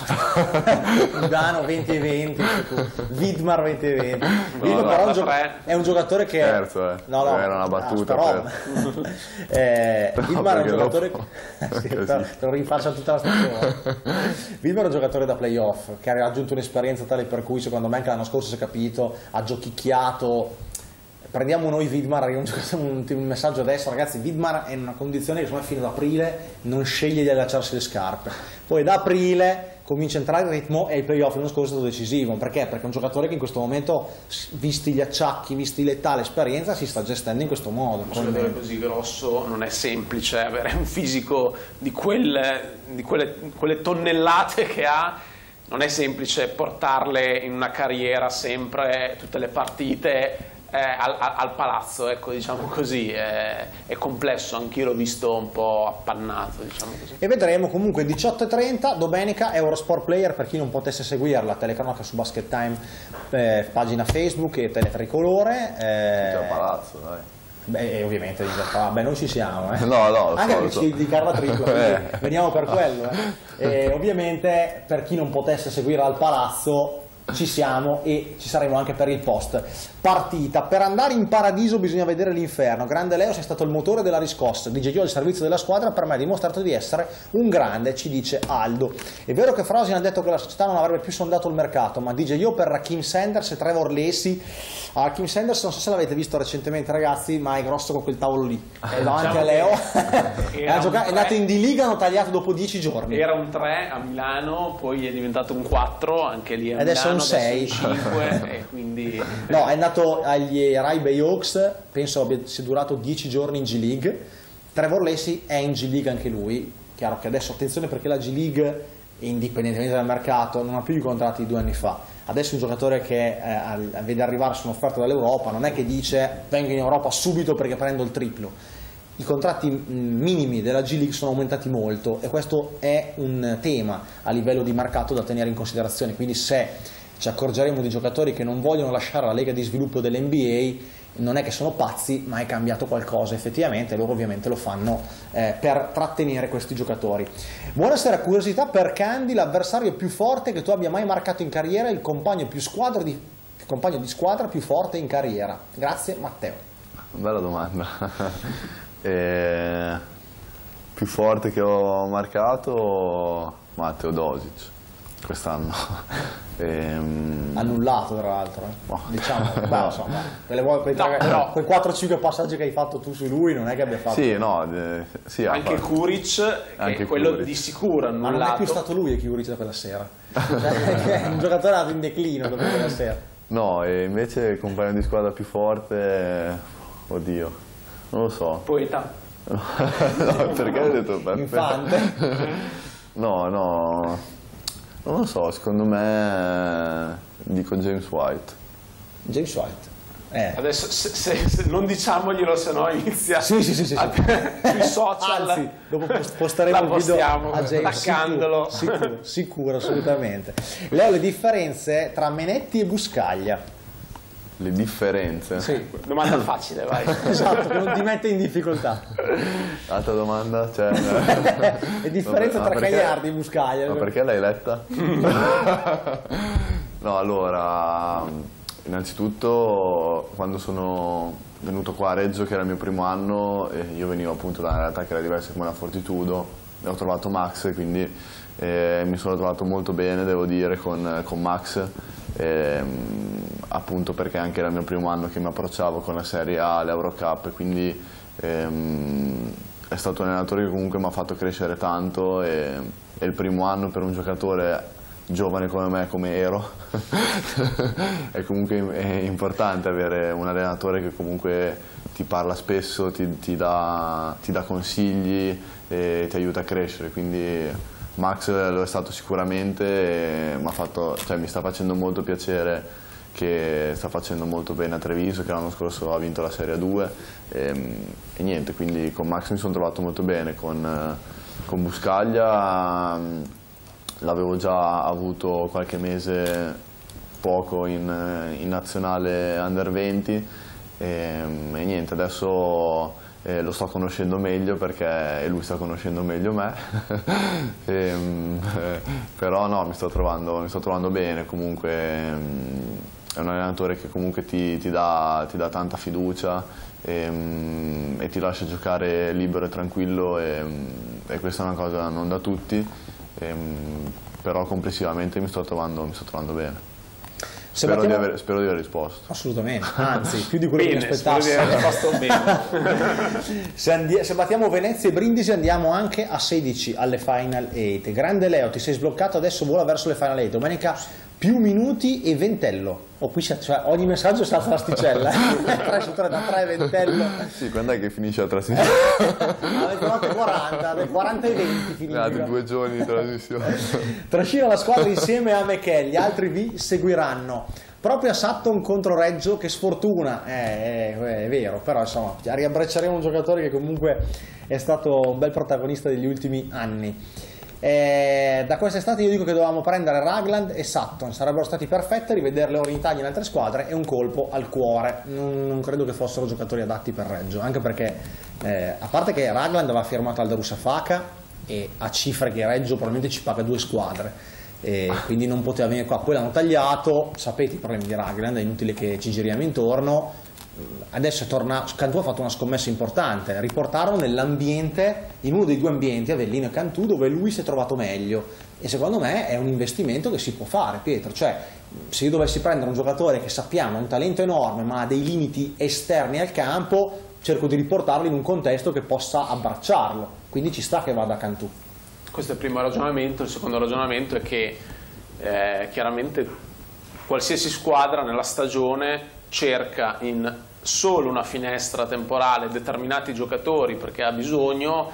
Udano venti e venti, Widmar venti e venti. No, no, però è un, gio è un giocatore che... Scherzo, eh. No, no, era una battuta. No, per... eh, no, Widmar è un giocatore... Lo... sì, te, te lo rinfaccio tutta la stagione. Widmar è un giocatore da playoff, che ha raggiunto un'esperienza tale per cui secondo me anche l'anno scorso si è capito, ha giochicchiato. Prendiamo noi Widmar, arriva un, un, un messaggio adesso, ragazzi, Widmar è in una condizione che secondo me fino ad aprile non sceglie di allacciarsi le scarpe, poi da aprile comincia a entrare il ritmo, e il playoff l'anno scorso è stato decisivo. Perché? Perché è un giocatore che in questo momento, visti gli acciacchi, visti l'età, l'esperienza, si sta gestendo in questo modo. Un giocatore così grosso non è semplice avere un fisico di, quel, di quelle, quelle tonnellate che ha, non è semplice portarle in una carriera sempre, tutte le partite, Eh, al, al palazzo, ecco, diciamo così, è, è complesso, anch'io l'ho visto un po' appannato, diciamo così. E vedremo comunque diciotto e trenta, domenica Eurosport Player, per chi non potesse seguirla, telecronaca su Basket Time, eh, pagina Facebook e Teletricolore. Eh, Già palazzo, dai. Beh, ovviamente, beh, noi ci siamo, eh. No, no, anche so, perché so. ci di Carla Tripla, eh. Veniamo per quello. Eh. E ovviamente, per chi non potesse seguire al palazzo, ci siamo e ci saremo anche per il post partita. Per andare in paradiso bisogna vedere l'inferno. Grande Leo, sei stato il motore della riscossa, D J io al servizio della squadra, per me hai dimostrato di essere un grande, ci dice Aldo. È vero che Frosin ha detto che la società non avrebbe più sondato il mercato, ma D J io per Raheem Sanders e Trevor Lacey. Ah, Raheem Sanders non so se l'avete visto recentemente, ragazzi, ma è grosso con quel tavolo lì, è davanti Diciamo a Leo. è, è andato in D-Liga, hanno tagliato dopo dieci giorni. Era un tre a Milano, poi è diventato un quattro anche lì a adesso Milano, un sei. cinque e quindi... No, è andato agli Rai Bay Hawks, penso abbia sia durato dieci giorni in G League. Trevor Lacey è in G League anche lui. Chiaro che adesso attenzione, perché la G League, indipendentemente dal mercato, non ha più i contratti di due anni fa. Adesso un giocatore che eh, vede arrivare su un'offerta dall'Europa non è che dice vengo in Europa subito perché prendo il triplo. I contratti minimi della G League sono aumentati molto, e questo è un tema a livello di mercato da tenere in considerazione. Quindi se ci accorgeremo di giocatori che non vogliono lasciare la lega di sviluppo dell'N B A, non è che sono pazzi, ma è cambiato qualcosa effettivamente, e loro ovviamente lo fanno eh, per trattenere questi giocatori. Buonasera, curiosità per Candy, l'avversario più forte che tu abbia mai marcato in carriera, il compagno, più squadra di, il compagno di squadra più forte in carriera. Grazie Matteo. Bella domanda. e... Più forte che ho marcato, Matteo Dosic. Quest'anno ehm... annullato tra l'altro, eh. oh. diciamo, beh, no. insomma, quelle, quei, no, no. quei quattro cinque passaggi che hai fatto tu su lui non è che abbia fatto. Sì, no, eh, sì, anche Kuric, che è quello Kuric. Di sicuro annullato. Ma non è più stato lui a Kuric da quella sera. Cioè, è un giocatore andato in declino dopo quella sera. No, e invece il compagno di squadra più forte, oddio, non lo so. Poeta. No, perché hai detto Peppe? Infante. No, no. Non lo so, secondo me dico James White. James White. Eh. Adesso se, se, se non diciamoglielo, se no inizia sì, sì, sì, sì, a, sì. sui social. Anzi, dopo posteremo il video a James, attaccandolo. Sicuro, sicuro, sicuro, assolutamente. Leo, le differenze tra Menetti e Buscaglia? Le differenze? Sì. Domanda facile, vai. Esatto, che non ti mette in difficoltà. Altra domanda? Cioè, le differenze tra perché... Cagliardi e Buscaglia? Ma perché l'hai letta? No, allora, innanzitutto quando sono venuto qua a Reggio, che era il mio primo anno, e io venivo appunto da una realtà che era diversa come la Fortitudo, e ho trovato Max, quindi eh, mi sono trovato molto bene, devo dire, con, con Max. E, appunto perché anche era il mio primo anno che mi approcciavo con la Serie A, l'Eurocup, quindi ehm, è stato un allenatore che comunque mi ha fatto crescere tanto, e, e il primo anno per un giocatore giovane come me, come ero, è comunque è importante avere un allenatore che comunque ti parla spesso, ti, ti, dà, ti dà consigli e ti aiuta a crescere, quindi Max lo è stato sicuramente e m'ha fatto, cioè, mi sta facendo molto piacere che sta facendo molto bene a Treviso, che l'anno scorso ha vinto la Serie due e, e niente, quindi con Max mi sono trovato molto bene, con, con Buscaglia l'avevo già avuto qualche mese poco in, in nazionale under venti e, e niente, adesso eh, lo sto conoscendo meglio perché lui sta conoscendo meglio me, e, eh, però no, mi sto trovando, mi sto trovando bene, comunque è un allenatore che comunque ti, ti, dà, ti dà tanta fiducia e, e ti lascia giocare libero e tranquillo e, e questa è una cosa non da tutti, e, però complessivamente mi sto trovando, mi sto trovando bene. Spero, battiamo... di aver, spero di aver risposto. Assolutamente, anzi, più di quello bene, che mi aspettassi. Spero di aver risposto bene. se, andi... se battiamo Venezia e Brindisi andiamo anche a sedici alle Final otto. Grande Leo, ti sei sbloccato, adesso vola verso le Final otto. Domenica più minuti e Ventello. Oh, qui cioè, ogni messaggio è stata l'asticella. tre su tre da tre Ventello. Sì, quando è che finisce la trasmissione? Alle otto e quaranta, alle quaranta e venti finisce. Altri due giorni di trasmissione. Trascina la squadra insieme a Mechè, gli altri vi seguiranno. Proprio a Sutton contro Reggio, che sfortuna, eh, è, è vero, però insomma riabbrecceremo un giocatore che comunque è stato un bel protagonista degli ultimi anni. Eh, da quest'estate io dico che dovevamo prendere Ragland e Sutton, sarebbero stati perfetti, rivederle ora in Italia in altre squadre e un colpo al cuore. Non, non credo che fossero giocatori adatti per Reggio, anche perché eh, a parte che Ragland aveva firmato al Darusafaka e a cifre che Reggio probabilmente ci paga due squadre, e quindi non poteva venire qua, poi l'hanno tagliato, sapete i problemi di Ragland, è inutile che ci giriamo intorno. Adesso è tornato, Cantù ha fatto una scommessa importante, riportarlo nell'ambiente, in uno dei due ambienti, Avellino e Cantù, dove lui si è trovato meglio, e secondo me è un investimento che si può fare, Pietro, cioè se io dovessi prendere un giocatore che sappiamo ha un talento enorme ma ha dei limiti esterni al campo, cerco di riportarlo in un contesto che possa abbracciarlo, quindi ci sta che vada a Cantù. Questo è il primo ragionamento. Il secondo ragionamento è che eh, chiaramente qualsiasi squadra nella stagione cerca in solo una finestra temporale determinati giocatori perché ha bisogno,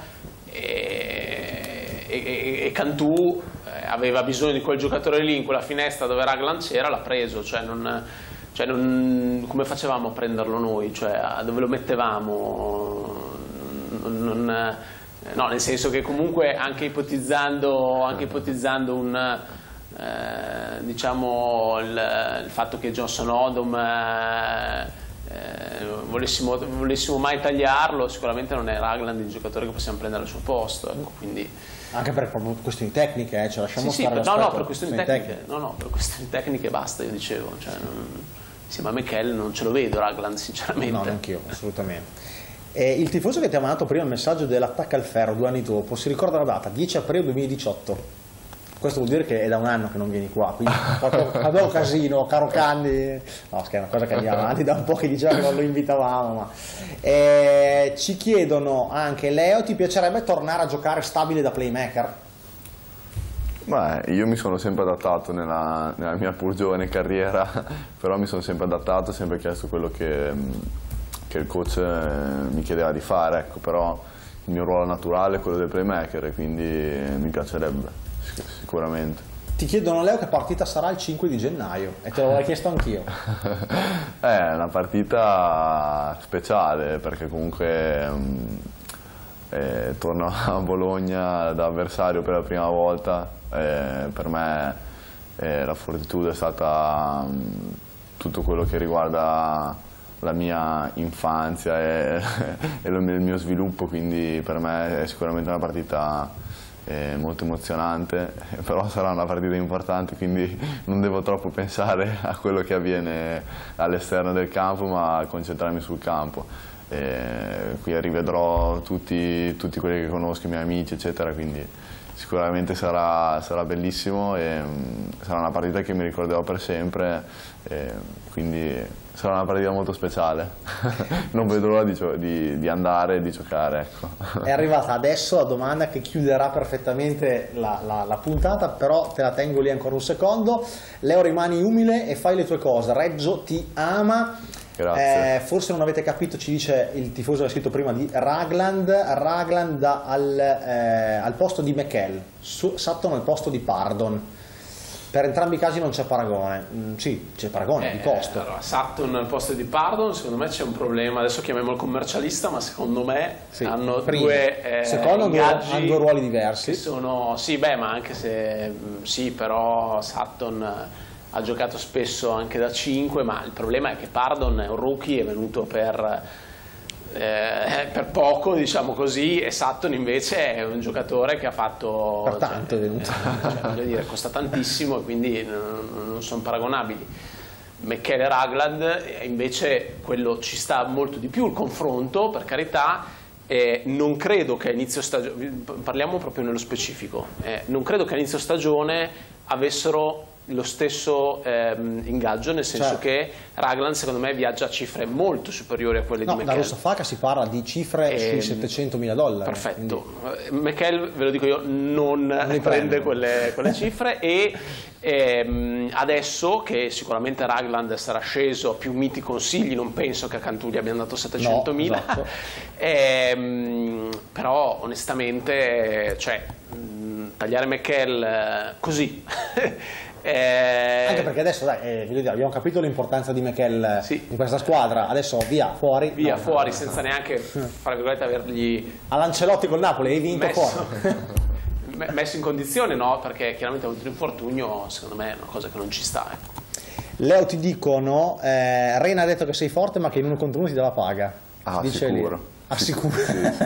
e, e, e Cantù eh, aveva bisogno di quel giocatore lì in quella finestra dove Ragland c'era, l'ha preso, cioè non, cioè non, come facevamo a prenderlo noi, cioè dove lo mettevamo? Non, non, no, nel senso che comunque anche ipotizzando, anche ipotizzando un eh, diciamo il, il fatto che Johnson Odom eh, Eh, volessimo, volessimo mai tagliarlo, sicuramente non è Ragland il giocatore che possiamo prendere al suo posto, ecco, quindi... Anche per questioni tecniche, eh, ce lasciamo sì, stare sì, no, no, per questioni tecniche, tecniche. no, no, per questioni tecniche basta, io dicevo, cioè, non, insieme a Michele non ce lo vedo Ragland sinceramente. No, neanch'io, assolutamente. Eh, il tifoso che ti ha mandato prima il messaggio dell'attacco al ferro due anni dopo, si ricorda la data? dieci aprile duemiladiciotto. Questo vuol dire che è da un anno che non vieni qua, quindi abbiamo casino, caro Candy, no scherzo, è una cosa che andiamo avanti da un po' che diceva che non lo invitavamo, ma eh, ci chiedono anche, Leo, ti piacerebbe tornare a giocare stabile da playmaker? Beh, io mi sono sempre adattato nella, nella mia pur giovane carriera, però mi sono sempre adattato, ho sempre chiesto quello che, che il coach mi chiedeva di fare, ecco, però il mio ruolo naturale è quello del playmaker e quindi mi piacerebbe. Sicuramente. Ti chiedono, Leo, che partita sarà il cinque di gennaio e te l'avevo chiesto anch'io. È una partita speciale perché comunque eh, torno a Bologna da avversario per la prima volta, eh, per me eh, la Fortitudo è stata mh, tutto quello che riguarda la mia infanzia e, e il mio sviluppo, quindi per me è sicuramente una partita è molto emozionante, però sarà una partita importante, quindi non devo troppo pensare a quello che avviene all'esterno del campo, ma concentrarmi sul campo. E qui rivedrò tutti, tutti quelli che conosco, i miei amici, eccetera, quindi sicuramente sarà, sarà bellissimo e sarà una partita che mi ricorderò per sempre, e quindi sarà una partita molto speciale. Non vedo l'ora di, di, di andare e di giocare. Ecco. È arrivata adesso la domanda che chiuderà perfettamente la, la, la puntata, però te la tengo lì ancora un secondo. Leo, rimani umile e fai le tue cose. Reggio ti ama. Grazie. Eh, forse non avete capito, ci dice il tifoso che ha scritto prima di Ragland. Ragland da al, eh, al posto di McKell, Sutton al posto di Pardon. Per entrambi i casi non c'è paragone. Mm, sì, c'è paragone eh, di costo. Allora, Sutton al posto di Pardon, secondo me c'è un problema. Adesso chiamiamo il commercialista, ma secondo me sì, hanno prima. due eh, secondo ingaggi hanno due ruoli diversi. Che sono, sì, beh, ma anche se sì, però Sutton ha giocato spesso anche da cinque, ma il problema è che Pardon è un rookie, è venuto per Eh, per poco, diciamo così, e Sutton invece è un giocatore che ha fatto per tanto, cioè, cioè, voglio dire, costa tantissimo e quindi non, non sono paragonabili. McKell e Ragland invece quello ci sta molto di più il confronto, per carità. Eh, non credo che a inizio stagione, parliamo proprio nello specifico, eh, non credo che a inizio stagione avessero lo stesso ehm, ingaggio, nel senso certo. che Ragland secondo me viaggia a cifre molto superiori a quelle no, di McKell. Da Rossofacca si parla di cifre e, sui settecentomila dollari. Perfetto. Quindi... McKell, ve lo dico io, non, non prende quelle, quelle cifre e ehm, adesso che sicuramente Ragland sarà sceso a più miti consigli, non penso che a Cantù gli abbiano dato settecentomila, no, esatto. ehm, però onestamente cioè, mh, tagliare McKell così Eh... anche perché adesso dai, eh, dire, abbiamo capito l'importanza di McKell sì. in questa squadra, adesso via, fuori via, no, fuori, no, senza neanche fra virgolette avergli all'Ancelotti col Napoli, hai vinto messo, fuori messo in condizione, no, perché chiaramente un infortunio secondo me è una cosa che non ci sta, ecco. Leo, ti dicono eh, Reina ha detto che sei forte ma che in uno contro uno ti dà la paga. Ah, dice sicuro ah, sicuro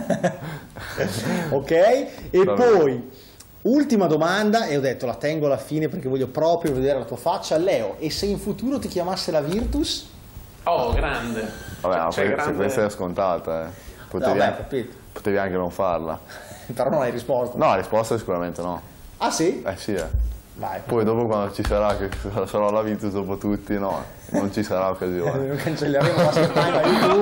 sì. Ok, e va poi bene. Ultima domanda, e ho detto la tengo alla fine perché voglio proprio vedere la tua faccia. Leo, e se in futuro ti chiamasse la Virtus? Oh, grande. Vabbè, cioè, grande... questa è scontata, eh. Potevi, no, anche, capito. potevi anche non farla. Però non hai risposto. No, la risposta sicuramente no. Ah sì? Eh sì, eh. Vai, poi dopo quando ci sarà, che sarò la Virtus dopo tutti, no, non ci sarà occasione. Non cancelleremo la settimana YouTube.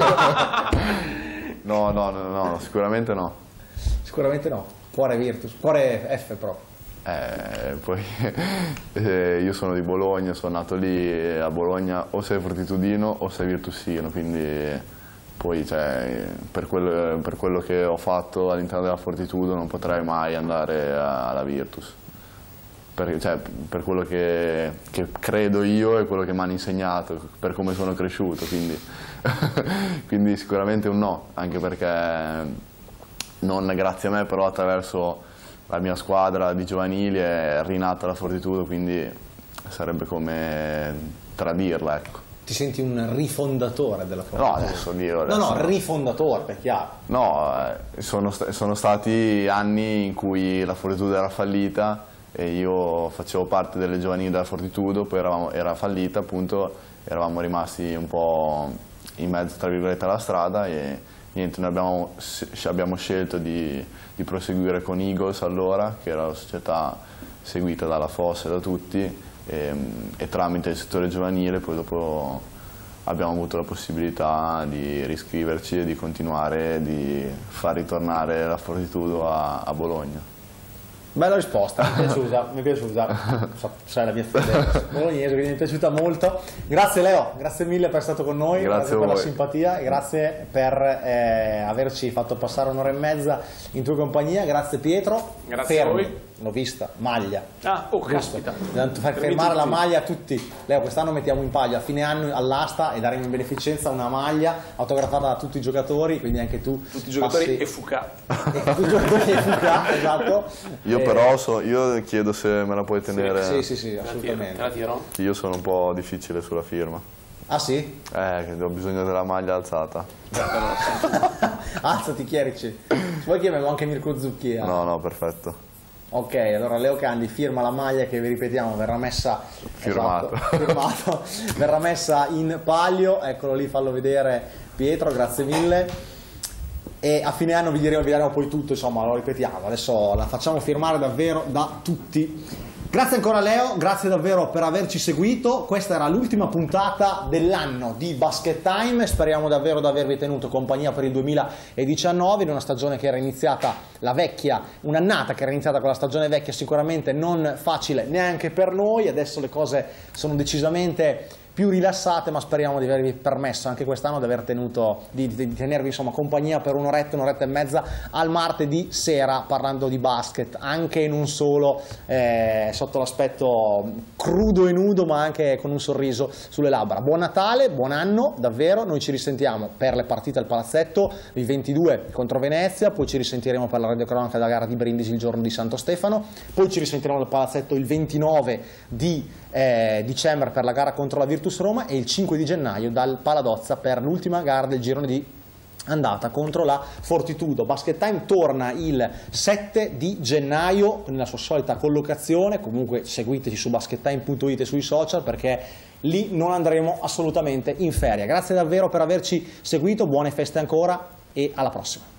No, no, no, no, sicuramente no. Sicuramente no. Cuore Virtus, cuore F proprio. Eh, poi eh, io sono di Bologna, sono nato lì a Bologna, o sei fortitudino o sei virtusino, quindi poi cioè, per, quello, per quello che ho fatto all'interno della Fortitudo non potrei mai andare alla Virtus. Per, cioè, per quello che, che credo io e quello che mi hanno insegnato, per come sono cresciuto, quindi, quindi sicuramente un no, anche perché non grazie a me, però attraverso la mia squadra di giovanili è rinata la Fortitudo, quindi sarebbe come tradirla, ecco. Ti senti un rifondatore della Fortitudo? No, adesso Dio, adesso no, no, rifondatore, è chiaro. No, eh, sono, sono stati anni in cui la Fortitudo era fallita e io facevo parte delle giovanili della Fortitudo, poi eravamo, era fallita, appunto, eravamo rimasti un po' in mezzo, tra virgolette, alla strada e niente, noi abbiamo, abbiamo scelto di, di proseguire con Eagles allora, che era la società seguita dalla F O S e da tutti, e, e tramite il settore giovanile poi dopo abbiamo avuto la possibilità di riscriverci e di continuare, di far ritornare la Fortitudo a, a Bologna. Bella risposta, mi è piaciuta, mi è piaciuta, sai la mia fede bolognese, quindi mi è piaciuta molto. Grazie Leo, grazie mille per essere stato con noi, grazie, grazie per la simpatia, grazie per eh, averci fatto passare un'ora e mezza in tua compagnia, grazie Pietro. Grazie Fermi. a voi. L'ho vista, maglia. Ah, oh caspita. Dobbiamo far fermare la maglia a tutti. Leo, quest'anno mettiamo in palio a fine anno all'asta e daremo in beneficenza una maglia autografata da tutti i giocatori, quindi anche tu. Tutti i giocatori passi... e Fuca. E tutti i giocatori e Fuca, esatto. Io e... però so, io chiedo se me la puoi tenere. Sì, sì, sì, assolutamente. Te la tiro. Io sono un po' difficile sulla firma. Ah sì? Eh, che ho bisogno della maglia alzata. Alzati Chierici. Vuoi che avevo anche Mirko Zucchi? Eh? No, no, perfetto. Ok, allora Leo Candi firma la maglia che vi ripetiamo verrà messa firmato, esatto, firmato verrà messa in palio, eccolo lì, fallo vedere Pietro, grazie mille. E a fine anno vi diremo, vi daremo poi tutto, insomma, lo ripetiamo, adesso la facciamo firmare davvero da tutti Grazie ancora Leo, grazie davvero per averci seguito. Questa era l'ultima puntata dell'anno di Basket Time, speriamo davvero di avervi tenuto compagnia per il duemiladiciannove, in una stagione che era iniziata la vecchia, un'annata che era iniziata con la stagione vecchia, sicuramente non facile neanche per noi. Adesso le cose sono decisamente più rilassate, ma speriamo di avervi permesso anche quest'anno di aver tenuto, di, di, di tenervi insomma compagnia per un'oretta, un'oretta e mezza al martedì sera parlando di basket, anche e non solo eh, sotto l'aspetto crudo e nudo, ma anche con un sorriso sulle labbra. Buon Natale, buon anno davvero, noi ci risentiamo per le partite al Palazzetto il ventidue contro Venezia, poi ci risentiremo per la radiocronaca della gara di Brindisi il giorno di Santo Stefano, poi ci risentiremo al Palazzetto il ventinove di eh, dicembre per la gara contro la Virtus Roma e il cinque di gennaio dal Paladozza per l'ultima gara del girone di andata contro la Fortitudo. Basket Time torna il sette di gennaio nella sua solita collocazione, comunque seguiteci su baskettime punto it e sui social perché lì non andremo assolutamente in ferie. Grazie davvero per averci seguito, buone feste ancora e alla prossima.